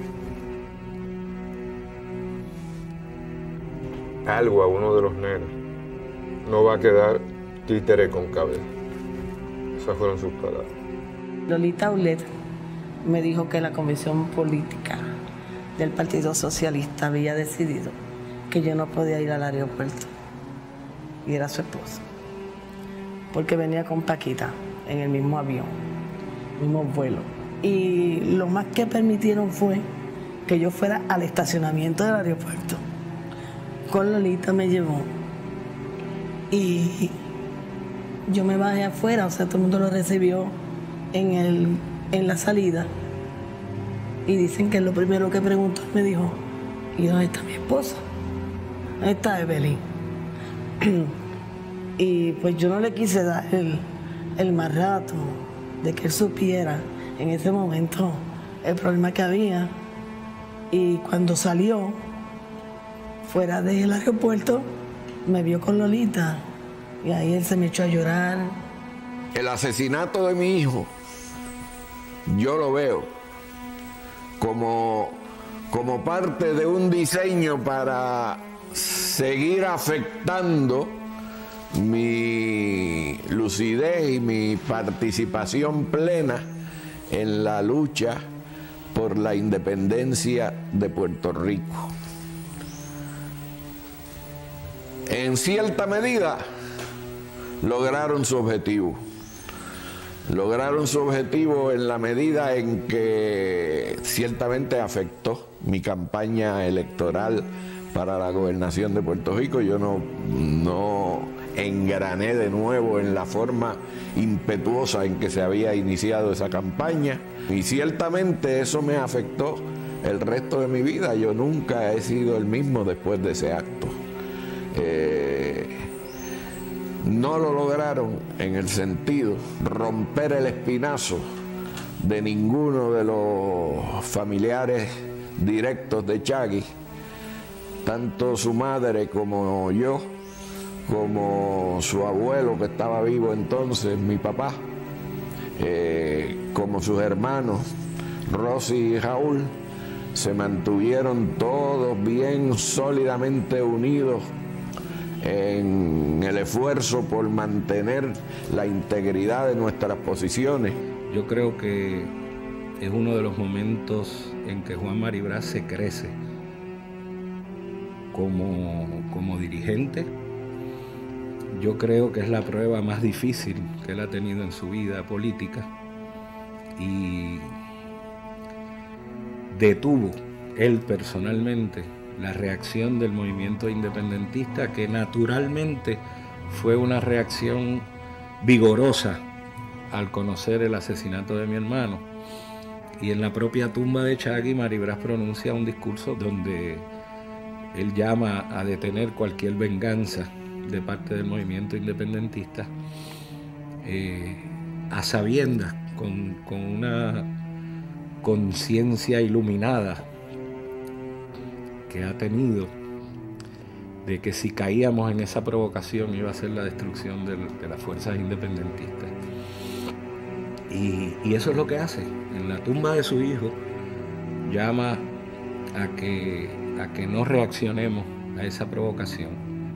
algo a uno de los nenes, no va a quedar títere con cabeza. Esas fueron sus palabras. Lolita Aulet me dijo que la Comisión Política del Partido Socialista había decidido que yo no podía ir al aeropuerto. Y era su esposa, porque venía con Paquita en el mismo avión, mismo vuelo. Y lo más que permitieron fue que yo fuera al estacionamiento del aeropuerto. Con Lolita me llevó y yo me bajé afuera, o sea, todo el mundo lo recibió en, el, en la salida. Y dicen que lo primero que preguntó me dijo, ¿y dónde está mi esposa? ¿Dónde está Evelyn? Y pues yo no le quise dar el, el más rato de que él supiera en ese momento el problema que había. Y cuando salió fuera del aeropuerto, me vio con Lolita y ahí él se me echó a llorar. El asesinato de mi hijo, yo lo veo como, como parte de un diseño para seguir afectando mi lucidez y mi participación plena en la lucha por la independencia de Puerto Rico. En cierta medida, lograron su objetivo. Lograron su objetivo en la medida en que ciertamente afectó mi campaña electoral para la gobernación de Puerto Rico. Yo no, no engrané de nuevo en la forma impetuosa en que se había iniciado esa campaña, y ciertamente eso me afectó el resto de mi vida. Yo nunca he sido el mismo después de ese acto. Eh, no lo lograron en el sentido romper el espinazo de ninguno de los familiares directos de Chagui, tanto su madre como yo, como su abuelo que estaba vivo entonces, mi papá, eh, como sus hermanos Rosy y Raúl, se mantuvieron todos bien sólidamente unidos en el esfuerzo por mantener la integridad de nuestras posiciones. Yo creo que es uno de los momentos en que Juan Maribraz se crece como, como dirigente. Yo creo que es la prueba más difícil que él ha tenido en su vida política, y detuvo él personalmente la reacción del movimiento independentista, que naturalmente fue una reacción vigorosa al conocer el asesinato de mi hermano. Y en la propia tumba de Chagui, Maribraz pronuncia un discurso donde él llama a detener cualquier venganza de parte del movimiento independentista, eh, a sabiendas, con, con una conciencia iluminada que ha tenido de que si caíamos en esa provocación iba a ser la destrucción de, de las fuerzas independentistas. Y, y eso es lo que hace. En la tumba de su hijo llama a que, a que no reaccionemos a esa provocación.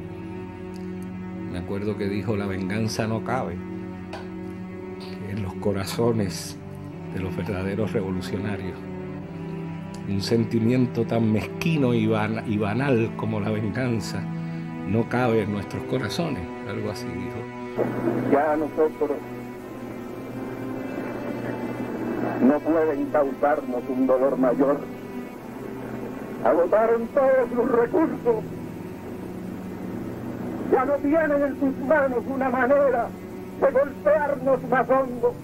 Me acuerdo que dijo: la venganza no cabe en los corazones de los verdaderos revolucionarios. Un sentimiento tan mezquino y, ban y banal como la venganza no cabe en nuestros corazones. Algo así dijo. Ya nosotros no pueden causarnos un dolor mayor. Agotaron todos los recursos. Ya no tienen en sus manos una manera de golpearnos más hondo.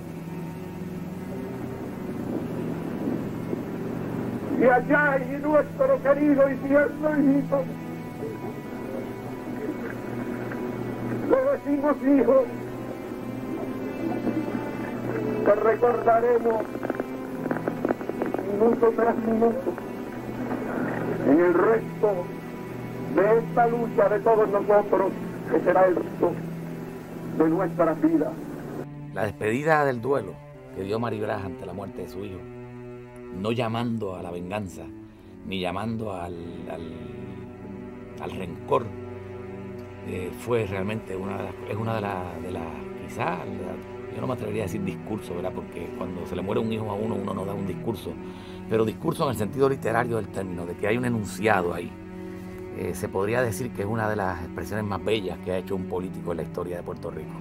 Y allá hay nuestro querido y tierno hijo. Le decimos, hijo, que recordaremos minuto tras minuto en el resto de esta lucha de todos nosotros, que será el resto de nuestra vida. La despedida del duelo que dio Maribraz ante la muerte de su hijo, no llamando a la venganza, ni llamando al, al, al rencor, eh, fue realmente una de las, es una de las, de la, quizás, yo no me atrevería a decir discurso, ¿verdad? Porque cuando se le muere un hijo a uno, uno no da un discurso, pero discurso en el sentido literario del término, de que hay un enunciado ahí. Eh, se podría decir que es una de las expresiones más bellas que ha hecho un político en la historia de Puerto Rico,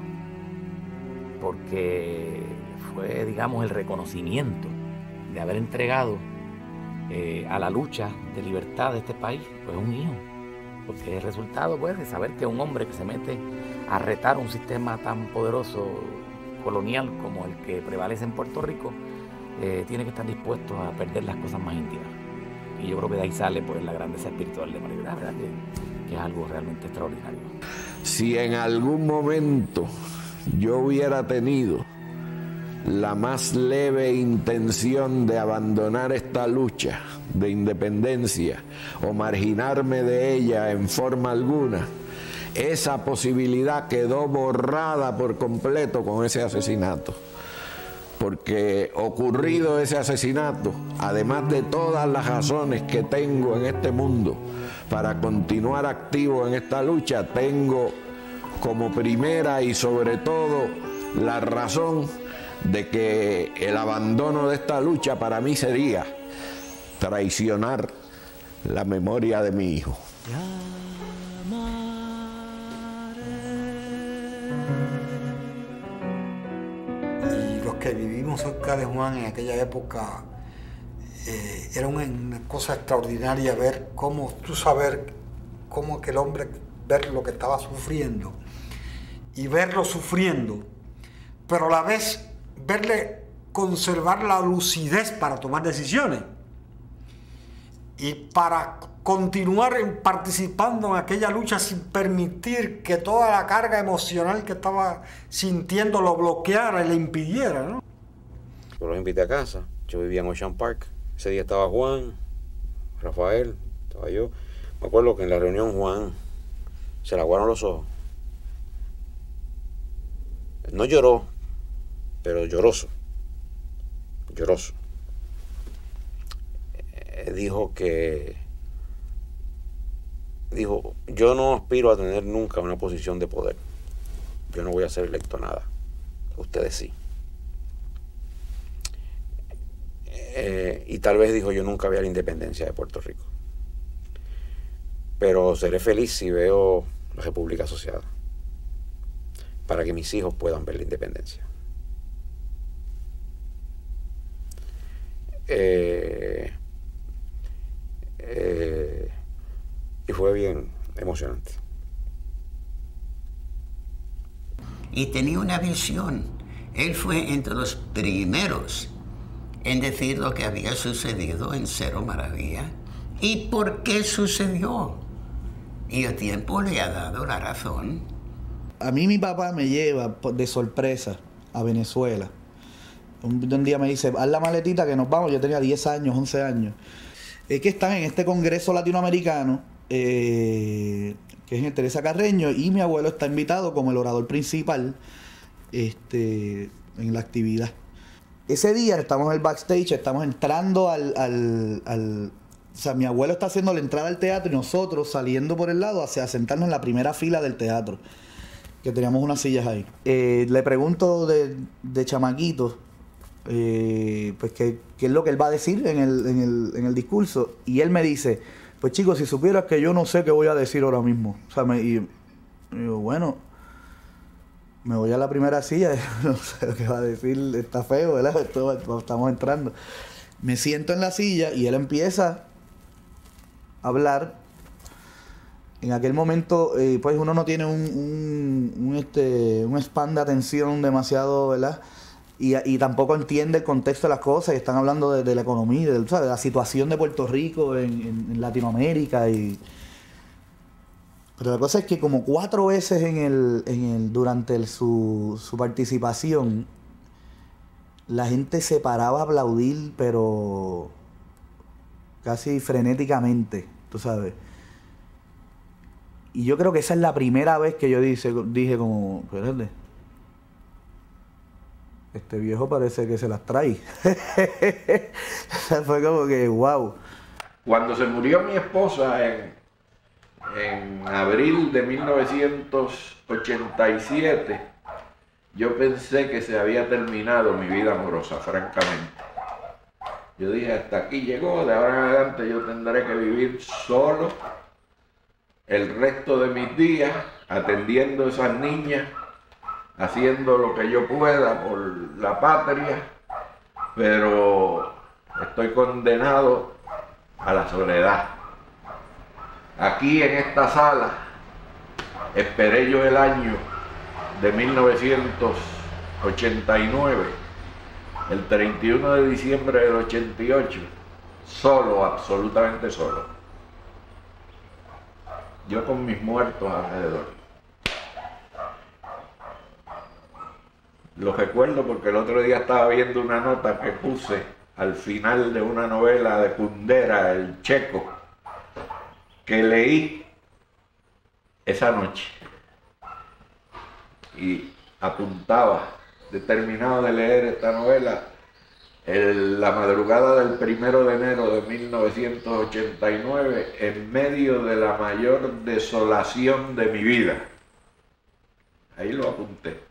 porque fue, digamos, el reconocimiento de haber entregado eh, a la lucha de libertad de este país, pues un hijo, porque es el resultado, pues, de saber que un hombre que se mete a retar un sistema tan poderoso colonial como el que prevalece en Puerto Rico, eh, tiene que estar dispuesto a perder las cosas más íntimas. y yo creo que de ahí sale pues la grandeza espiritual de Maribel, ¿verdad? Que, que es algo realmente extraordinario. Si en algún momento yo hubiera tenido la más leve intención de abandonar esta lucha de independencia o marginarme de ella en forma alguna, esa posibilidad quedó borrada por completo con ese asesinato. Porque ocurrido ese asesinato, además de todas las razones que tengo en este mundo para continuar activo en esta lucha, tengo como primera y sobre todo la razón de que el abandono de esta lucha para mí sería traicionar la memoria de mi hijo. Y los que vivimos cerca de Juan en aquella época, eh, era una, una cosa extraordinaria ver cómo, tú saber cómo aquel hombre, ver lo que estaba sufriendo y verlo sufriendo, pero a la vez verle conservar la lucidez para tomar decisiones y para continuar participando en aquella lucha sin permitir que toda la carga emocional que estaba sintiendo lo bloqueara y le impidiera, ¿no? Yo los invité a casa. Yo vivía en Ocean Park. Ese día estaba Juan, Rafael, estaba yo. Me acuerdo que en la reunión Juan se le aguaron los ojos. No lloró, pero lloroso. Lloroso. Eh, dijo que... Dijo, yo no aspiro a tener nunca una posición de poder. Yo no voy a ser electo a nada. Ustedes sí. Eh, y tal vez dijo, yo nunca vea la independencia de Puerto Rico. Pero seré feliz si veo la República Asociada, para que mis hijos puedan ver la independencia. Eh, eh, y fue bien emocionante. Y tenía una visión. Él fue entre los primeros en decir lo que había sucedido en Cero Maravilla y por qué sucedió. Y el tiempo le ha dado la razón. A mí mi papá me lleva de sorpresa a Venezuela. Un, un día me dice, haz la maletita que nos vamos. Yo tenía diez años, once años. Es que están en este congreso latinoamericano, eh, que es en Teresa Carreño, y mi abuelo está invitado como el orador principal este, en la actividad. Ese día estamos en el backstage, estamos entrando al, al, al... O sea, mi abuelo está haciendo la entrada al teatro y nosotros saliendo por el lado hacia sentarnos en la primera fila del teatro, que teníamos unas sillas ahí. Eh, le pregunto de, de chamaquito, eh, pues qué, qué es lo que él va a decir en el, en, el, en el discurso. Y él me dice, pues chicos, si supieras que yo no sé qué voy a decir ahora mismo. O sea, me, y, y digo, bueno, me voy a la primera silla, no sé lo que va a decir, está feo, ¿verdad? Esto, estamos entrando. Me siento en la silla y él empieza a hablar. En aquel momento, eh, pues uno no tiene un, un, un, este, un span de atención demasiado, ¿verdad? Y, y tampoco entiende el contexto de las cosas, y están hablando de, de la economía, de, ¿sabes? De la situación de Puerto Rico en, en, en Latinoamérica. Y... Pero la cosa es que como cuatro veces en el, en el, durante el, su, su participación, la gente se paraba a aplaudir, pero casi frenéticamente, tú sabes. Y yo creo que esa es la primera vez que yo dije, dije como, espérate, este viejo parece que se las trae. Fue como que, wow. Cuando se murió mi esposa en, en abril de mil novecientos ochenta y siete, yo pensé que se había terminado mi vida amorosa, francamente. Yo dije, hasta aquí llegó, de ahora en adelante yo tendré que vivir solo el resto de mis días, atendiendo a esas niñas, haciendo lo que yo pueda por la patria, pero estoy condenado a la soledad. Aquí en esta sala esperé yo el año de mil novecientos ochenta y nueve, el treinta y uno de diciembre del ochenta y ocho, solo, absolutamente solo. Yo con mis muertos alrededor. Lo recuerdo porque el otro día estaba viendo una nota que puse al final de una novela de Kundera, El Checo, que leí esa noche. Y apuntaba, de terminado de leer esta novela, el, la madrugada del primero de enero de mil novecientos ochenta y nueve, en medio de la mayor desolación de mi vida. Ahí lo apunté.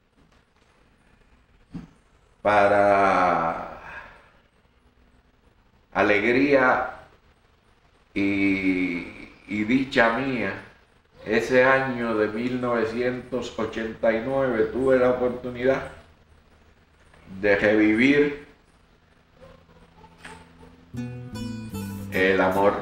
Para alegría y, y dicha mía, ese año de mil novecientos ochenta y nueve tuve la oportunidad de revivir el amor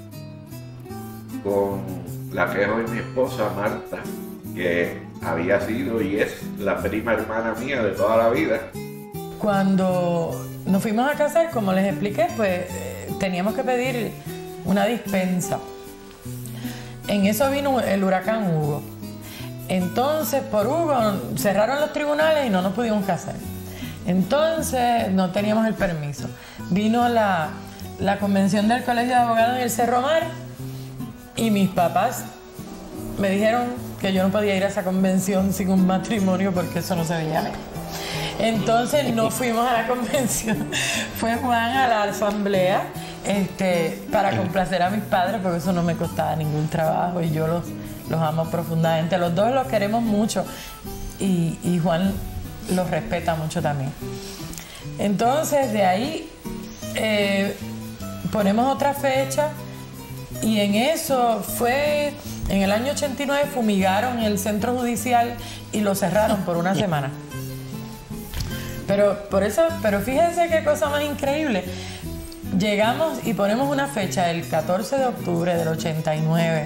con la que es hoy mi esposa Marta, que había sido y es la prima hermana mía de toda la vida. Cuando nos fuimos a casar, como les expliqué, pues eh, teníamos que pedir una dispensa. En eso vino el huracán Hugo. Entonces, por Hugo cerraron los tribunales y no nos pudimos casar. Entonces, no teníamos el permiso. Vino la, la convención del Colegio de Abogados en el Cerro Mar y mis papás me dijeron que yo no podía ir a esa convención sin un matrimonio porque eso no se veía bien. Entonces no fuimos a la convención, fue Juan a la asamblea este, para complacer a mis padres porque eso no me costaba ningún trabajo y yo los, los amo profundamente. Los dos los queremos mucho y, y Juan los respeta mucho también. Entonces de ahí eh, ponemos otra fecha y en eso fue, en el año ochenta y nueve fumigaron el centro judicial y lo cerraron por una semana. Pero, por eso, pero fíjense qué cosa más increíble. Llegamos y ponemos una fecha, el catorce de octubre del ochenta y nueve.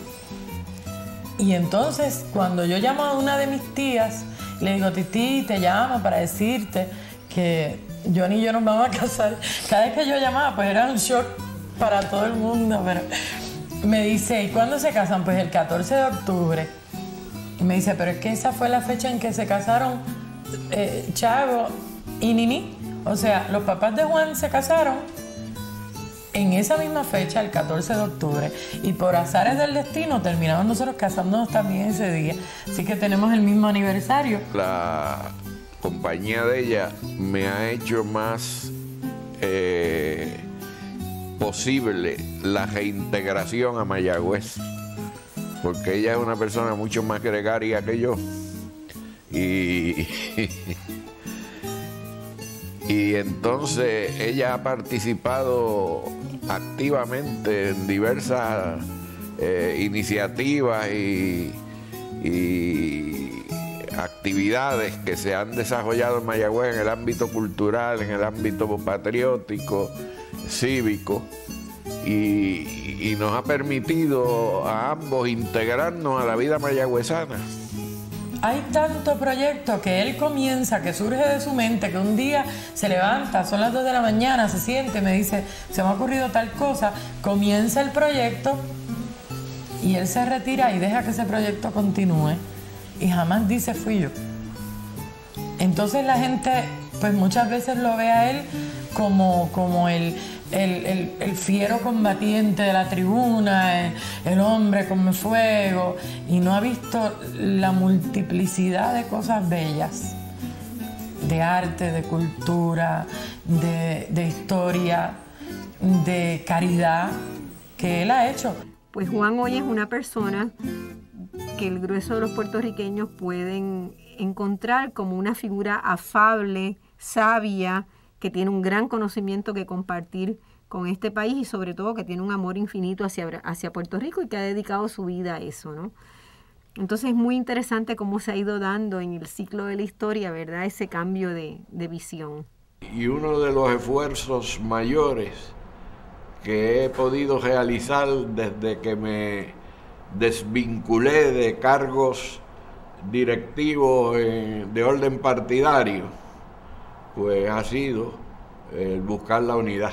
Y entonces, cuando yo llamo a una de mis tías, le digo, Titi, te llamo para decirte que Johnny y yo nos vamos a casar. Cada vez que yo llamaba, pues era un shock para todo el mundo. Pero me dice, ¿y cuándo se casan? Pues el catorce de octubre. Y me dice, pero es que esa fue la fecha en que se casaron eh, Chago y Nini. O sea, los papás de Juan se casaron en esa misma fecha, el catorce de octubre. Y por azares del destino terminamos nosotros casándonos también ese día. Así que tenemos el mismo aniversario. La compañía de ella me ha hecho más eh, posible la reintegración a Mayagüez, porque ella es una persona mucho más gregaria que yo y, y entonces ella ha participado activamente en diversas eh, iniciativas y, y actividades que se han desarrollado en Mayagüez en el ámbito cultural, en el ámbito patriótico, cívico, y, y nos ha permitido a ambos integrarnos a la vida mayagüezana. Hay tanto proyecto que él comienza, que surge de su mente, que un día se levanta, son las dos de la mañana, se siente, me dice, se me ha ocurrido tal cosa, comienza el proyecto y él se retira y deja que ese proyecto continúe y jamás dice fui yo. Entonces la gente pues muchas veces lo ve a él como, como el, el, el, el fiero combatiente de la tribuna, el, el hombre come fuego, y no ha visto la multiplicidad de cosas bellas, de arte, de cultura, de, de historia, de caridad que él ha hecho. Pues Juan hoy es una persona que el grueso de los puertorriqueños pueden encontrar como una figura afable, sabia, que tiene un gran conocimiento que compartir con este país y sobre todo que tiene un amor infinito hacia, hacia Puerto Rico y que ha dedicado su vida a eso, ¿no? Entonces es muy interesante cómo se ha ido dando en el ciclo de la historia, ¿verdad?, ese cambio de, de visión. Y uno de los esfuerzos mayores que he podido realizar desde que me desvinculé de cargos directivos eh, de orden partidario, pues ha sido el buscar la unidad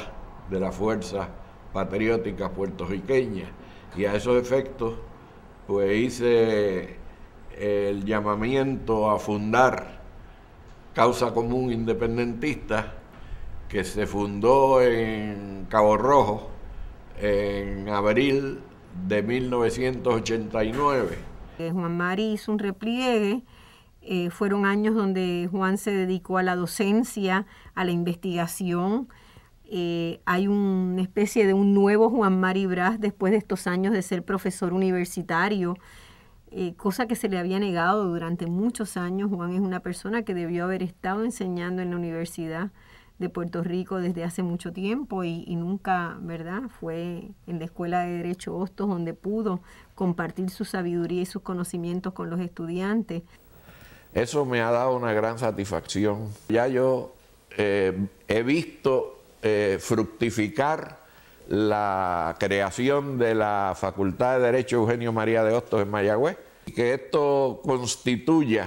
de las fuerzas patrióticas puertorriqueñas. Y a esos efectos, pues hice el llamamiento a fundar Causa Común Independentista, que se fundó en Cabo Rojo en abril de mil novecientos ochenta y nueve. Juan Mari hizo un repliegue. Eh, fueron años donde Juan se dedicó a la docencia, a la investigación. Eh, hay una especie de un nuevo Juan Mari Brás después de estos años de ser profesor universitario, eh, cosa que se le había negado durante muchos años. Juan es una persona que debió haber estado enseñando en la Universidad de Puerto Rico desde hace mucho tiempo y, y nunca, ¿verdad? Fue en la Escuela de Derecho Hostos donde pudo compartir su sabiduría y sus conocimientos con los estudiantes. Eso me ha dado una gran satisfacción. Ya yo eh, he visto eh, fructificar la creación de la Facultad de Derecho Eugenio María de Hostos en Mayagüez, y que esto constituya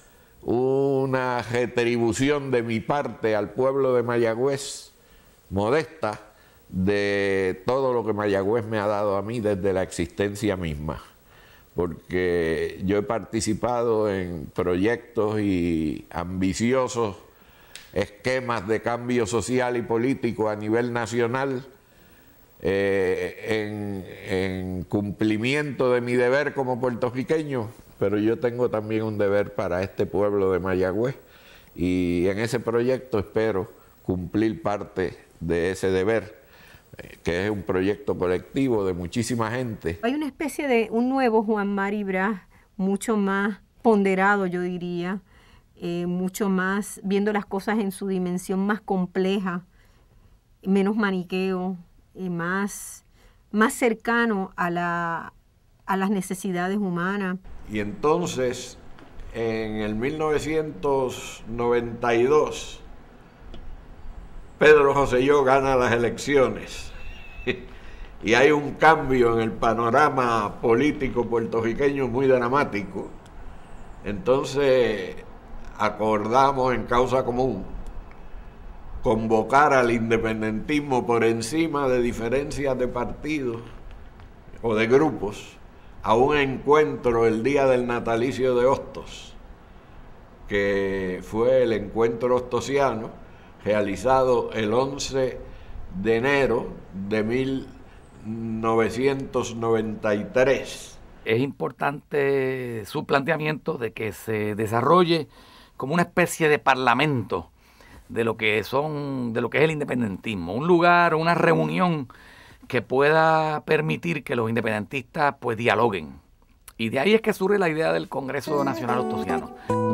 una retribución de mi parte al pueblo de Mayagüez, modesta, de todo lo que Mayagüez me ha dado a mí desde la existencia misma. Porque yo he participado en proyectos y ambiciosos esquemas de cambio social y político a nivel nacional, eh, en, en cumplimiento de mi deber como puertorriqueño, pero yo tengo también un deber para este pueblo de Mayagüez y en ese proyecto espero cumplir parte de ese deber, que es un proyecto colectivo de muchísima gente. Hay una especie de un nuevo Juan Mari Brás, mucho más ponderado, yo diría, eh, mucho más viendo las cosas en su dimensión más compleja, menos maniqueo, y más, más cercano a, la, a las necesidades humanas. Y entonces, en el mil novecientos noventa y dos, Pedro Rosselló gana las elecciones y hay un cambio en el panorama político puertorriqueño muy dramático. Entonces acordamos en Causa Común convocar al independentismo por encima de diferencias de partidos o de grupos a un encuentro el día del natalicio de Hostos, que fue el encuentro hostosiano, realizado el once de enero de mil novecientos noventa y tres. Es importante su planteamiento de que se desarrolle como una especie de parlamento de lo que son, de lo que es el independentismo, un lugar, una reunión que pueda permitir que los independentistas pues dialoguen. Y de ahí es que surge la idea del Congreso Nacional Hostosiano.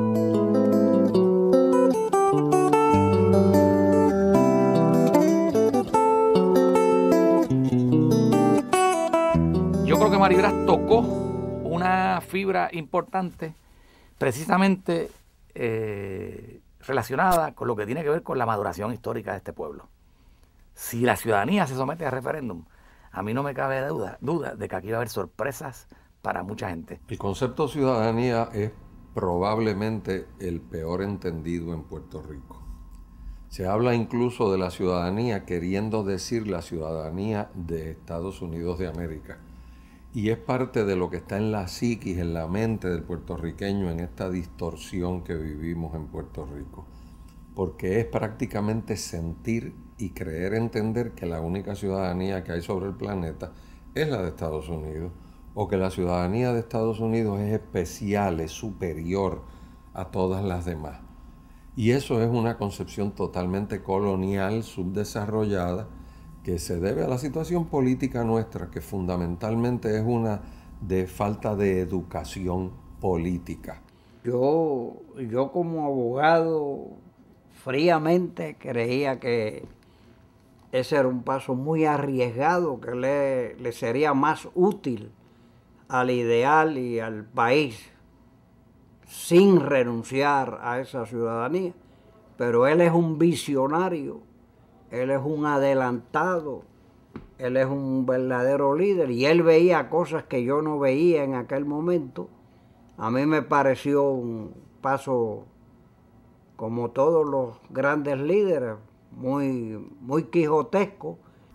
Yo creo que Mari Brás tocó una fibra importante precisamente eh, relacionada con lo que tiene que ver con la maduración histórica de este pueblo. Si la ciudadanía se somete a referéndum, a mí no me cabe duda, duda de que aquí va a haber sorpresas para mucha gente. El concepto ciudadanía es probablemente el peor entendido en Puerto Rico. Se habla incluso de la ciudadanía queriendo decir la ciudadanía de Estados Unidos de América. Y es parte de lo que está en la psiquis, en la mente del puertorriqueño, en esta distorsión que vivimos en Puerto Rico. Porque es prácticamente sentir y creer entender que la única ciudadanía que hay sobre el planeta es la de Estados Unidos, o que la ciudadanía de Estados Unidos es especial, es superior a todas las demás. Y eso es una concepción totalmente colonial, subdesarrollada, que se debe a la situación política nuestra, que fundamentalmente es una de falta de educación política. Yo, yo como abogado fríamente creía que ese era un paso muy arriesgado, que le, le sería más útil al ideal y al país sin renunciar a esa ciudadanía. Pero él es un visionario, él es un adelantado, él es un verdadero líder y él veía cosas que yo no veía en aquel momento. A mí me pareció un paso, como todos los grandes líderes, muy, muy quijotesco,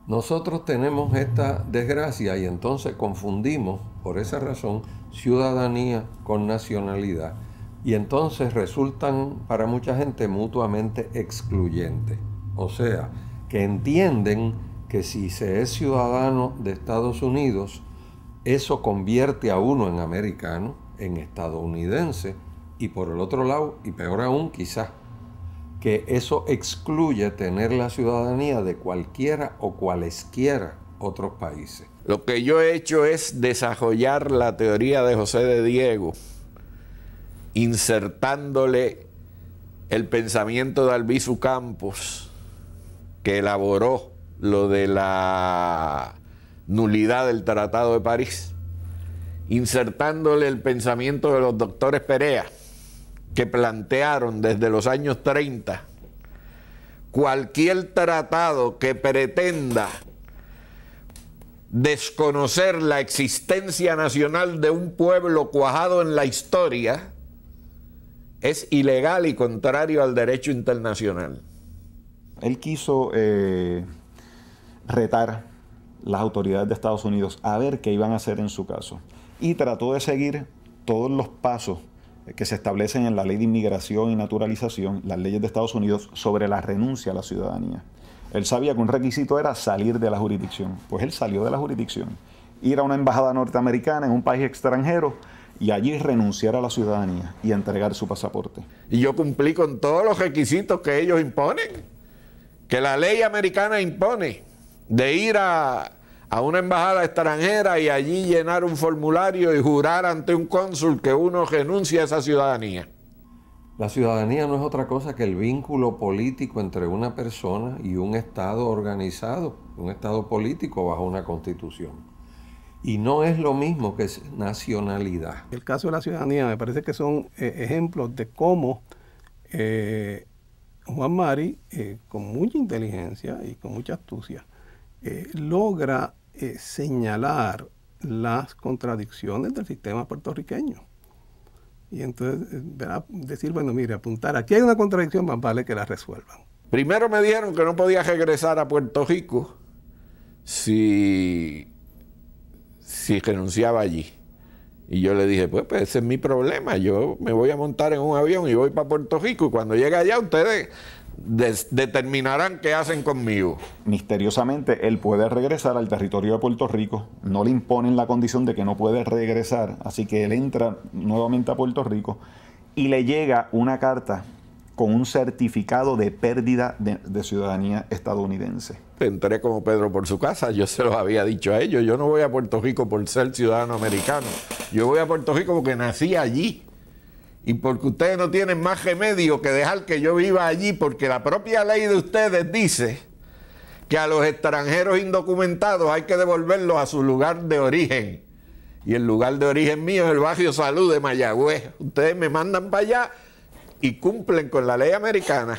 Nosotros tenemos esta desgracia y entonces confundimos, por esa razón, ciudadanía con nacionalidad. Y entonces resultan para mucha gente mutuamente excluyentes. O sea, que entienden que si se es ciudadano de Estados Unidos, eso convierte a uno en americano, en estadounidense, y por el otro lado, y peor aún quizás, que eso excluye tener la ciudadanía de cualquiera o cualesquiera otros países. Lo que yo he hecho es desarrollar la teoría de José de Diego, insertándole el pensamiento de Albizu Campos, que elaboró lo de la nulidad del Tratado de París, insertándole el pensamiento de los doctores Perea, que plantearon desde los años treinta cualquier tratado que pretenda desconocer la existencia nacional de un pueblo cuajado en la historia es ilegal y contrario al derecho internacional. Él quiso eh, retar las autoridades de Estados Unidos a ver qué iban a hacer en su caso y trató de seguir todos los pasos que se establecen en la Ley de Inmigración y Naturalización, las leyes de Estados Unidos, sobre la renuncia a la ciudadanía. Él sabía que un requisito era salir de la jurisdicción. Pues él salió de la jurisdicción, ir a una embajada norteamericana en un país extranjero y allí renunciar a la ciudadanía y entregar su pasaporte. Y yo cumplí con todos los requisitos que ellos imponen, que la ley americana impone, de ir a... a una embajada extranjera y allí llenar un formulario y jurar ante un cónsul que uno renuncia a esa ciudadanía. La ciudadanía no es otra cosa que el vínculo político entre una persona y un Estado organizado, un Estado político bajo una constitución. Y no es lo mismo que nacionalidad. El caso de la ciudadanía me parece que son eh, ejemplos de cómo eh, Juan Mari, eh, con mucha inteligencia y con mucha astucia, eh, logra Eh, señalar las contradicciones del sistema puertorriqueño. Y entonces, ¿verdad? Decir, bueno, mire, apuntar, aquí hay una contradicción, más vale que la resuelvan. Primero me dijeron que no podía regresar a Puerto Rico si, si renunciaba allí. Y yo le dije, pues, pues ese es mi problema, yo me voy a montar en un avión y voy para Puerto Rico y cuando llegue allá ustedes Des, determinarán qué hacen conmigo. Misteriosamente, él puede regresar al territorio de Puerto Rico, no le imponen la condición de que no puede regresar, así que él entra nuevamente a Puerto Rico y le llega una carta con un certificado de pérdida de, de ciudadanía estadounidense. Entré como Pedro por su casa, yo se los había dicho a ellos, yo no voy a Puerto Rico por ser ciudadano americano, yo voy a Puerto Rico porque nací allí. Y porque ustedes no tienen más remedio que dejar que yo viva allí, porque la propia ley de ustedes dice que a los extranjeros indocumentados hay que devolverlos a su lugar de origen. Y el lugar de origen mío es el barrio Salud de Mayagüez. Ustedes me mandan para allá y cumplen con la ley americana.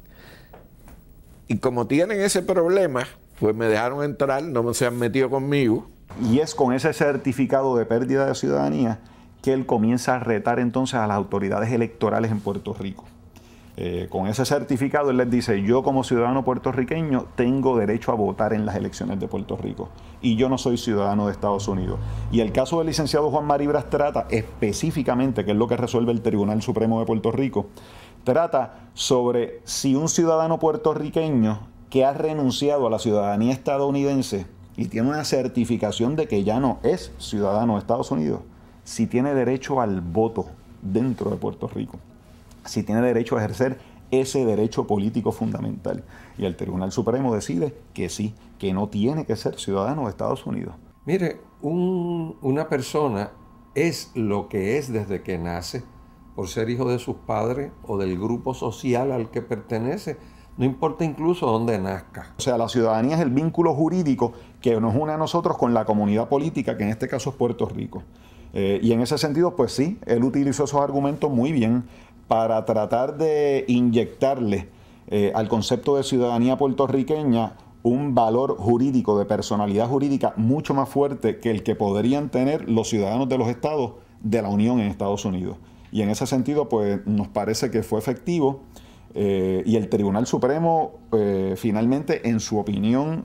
Y como tienen ese problema, pues me dejaron entrar, no se han metido conmigo. Y es con ese certificado de pérdida de ciudadanía que él comienza a retar entonces a las autoridades electorales en Puerto Rico. Eh, con ese certificado él les dice, yo como ciudadano puertorriqueño tengo derecho a votar en las elecciones de Puerto Rico y yo no soy ciudadano de Estados Unidos. Y el caso del licenciado Juan Mari Brás trata específicamente, que es lo que resuelve el Tribunal Supremo de Puerto Rico, trata sobre si un ciudadano puertorriqueño que ha renunciado a la ciudadanía estadounidense y tiene una certificación de que ya no es ciudadano de Estados Unidos, si tiene derecho al voto dentro de Puerto Rico, si tiene derecho a ejercer ese derecho político fundamental. Y el Tribunal Supremo decide que sí, que no tiene que ser ciudadano de Estados Unidos. Mire, un, una persona es lo que es desde que nace, por ser hijo de sus padres o del grupo social al que pertenece, no importa incluso dónde nazca. O sea, la ciudadanía es el vínculo jurídico que nos une a nosotros con la comunidad política, que en este caso es Puerto Rico. Eh, y en ese sentido, pues sí, él utilizó esos argumentos muy bien para tratar de inyectarle eh, al concepto de ciudadanía puertorriqueña un valor jurídico, de personalidad jurídica mucho más fuerte que el que podrían tener los ciudadanos de los estados de la Unión en Estados Unidos. Y en ese sentido, pues nos parece que fue efectivo eh, y el Tribunal Supremo eh, finalmente, en su opinión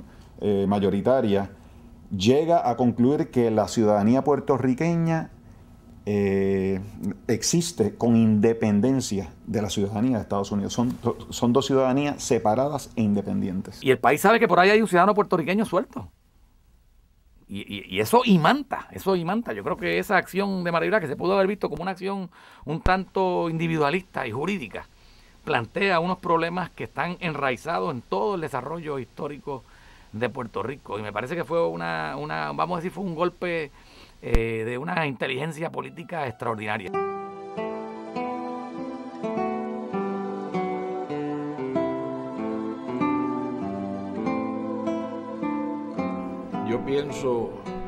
eh, mayoritaria, llega a concluir que la ciudadanía puertorriqueña eh, existe con independencia de la ciudadanía de Estados Unidos. Son, son dos ciudadanías separadas e independientes. Y el país sabe que por ahí hay un ciudadano puertorriqueño suelto. Y, y, y eso imanta, eso imanta. Yo creo que esa acción de María, que se pudo haber visto como una acción un tanto individualista y jurídica, plantea unos problemas que están enraizados en todo el desarrollo histórico de Puerto Rico. Y me parece que fue una, una vamos a decir, fue un golpe eh, de una inteligencia política extraordinaria. Yo pienso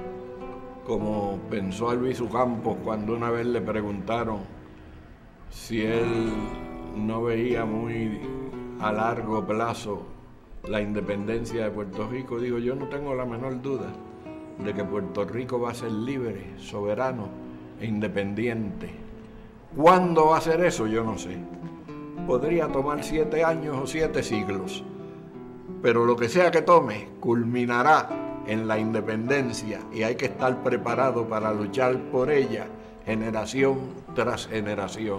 como pensó Albizu Campos cuando una vez le preguntaron si él no veía muy a largo plazo la independencia de Puerto Rico. Digo, yo no tengo la menor duda de que Puerto Rico va a ser libre, soberano e independiente. ¿Cuándo va a ser eso? Yo no sé. Podría tomar siete años o siete siglos, pero lo que sea que tome, culminará en la independencia y hay que estar preparado para luchar por ella generación tras generación.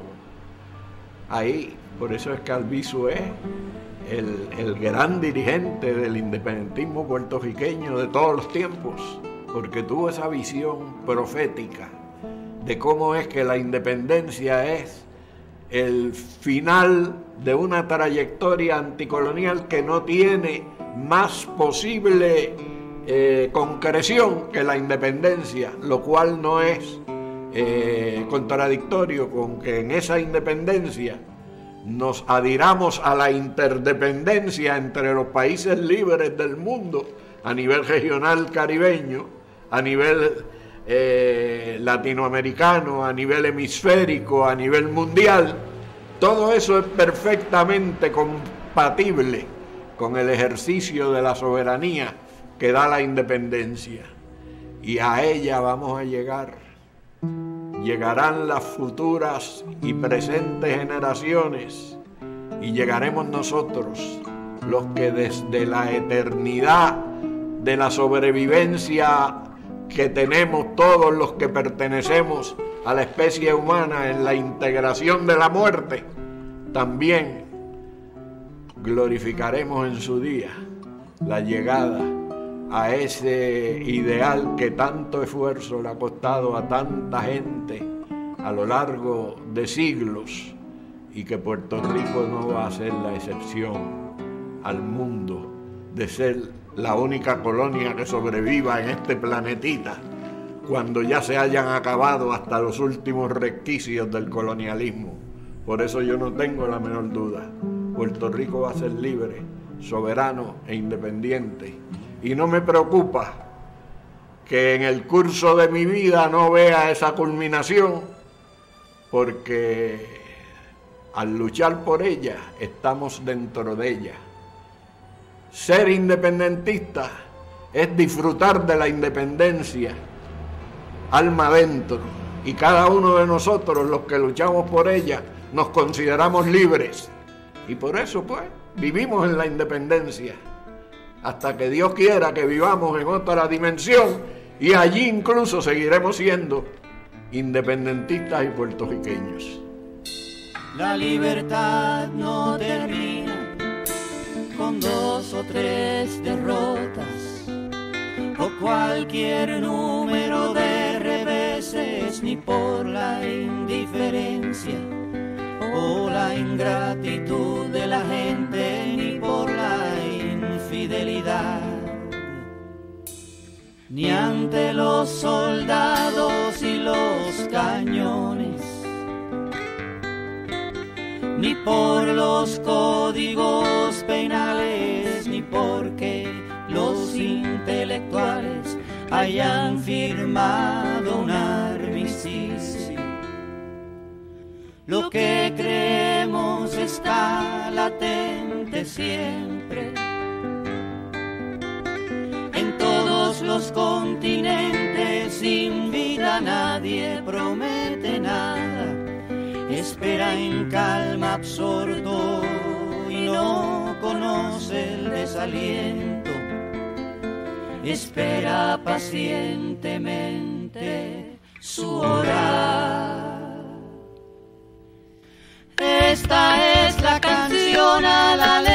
Ahí, por eso es que Albizu es el, el gran dirigente del independentismo puertorriqueño de todos los tiempos, porque tuvo esa visión profética de cómo es que la independencia es el final de una trayectoria anticolonial que no tiene más posible eh, concreción que la independencia, lo cual no es eh, contradictorio con que en esa independencia nos adhiramos a la interdependencia entre los países libres del mundo a nivel regional caribeño, a nivel eh, latinoamericano, a nivel hemisférico, a nivel mundial. Todo eso es perfectamente compatible con el ejercicio de la soberanía que da la independencia. Y a ella vamos a llegar. Llegarán las futuras y presentes generaciones y llegaremos nosotros, los que desde la eternidad de la sobrevivencia que tenemos todos los que pertenecemos a la especie humana en la integración de la muerte, también glorificaremos en su día la llegada a ese ideal que tanto esfuerzo le ha costado a tanta gente a lo largo de siglos y que Puerto Rico no va a ser la excepción al mundo de ser la única colonia que sobreviva en este planetita cuando ya se hayan acabado hasta los últimos resquicios del colonialismo. Por eso yo no tengo la menor duda. Puerto Rico va a ser libre, soberano e independiente. Y no me preocupa que en el curso de mi vida no vea esa culminación, porque al luchar por ella estamos dentro de ella. Ser independentista es disfrutar de la independencia, alma adentro, y cada uno de nosotros, los que luchamos por ella, nos consideramos libres. Y por eso, pues, vivimos en la independencia, hasta que Dios quiera que vivamos en otra dimensión, y allí incluso seguiremos siendo independentistas y puertorriqueños. La libertad no termina con dos o tres derrotas o cualquier número de reveses, ni por la indiferencia o la ingratitud de la gente, ni por la infidelidad, ni ante los soldados y los cañones, ni por los códigos penales, ni porque los intelectuales hayan firmado un armisticio. Lo que creemos está latente siempre. En todos los continentes, sin vida nadie promete nada. Espera en calma absorto y no conoce el desaliento. espera pacientemente su hora. Esta es la canción a la ley.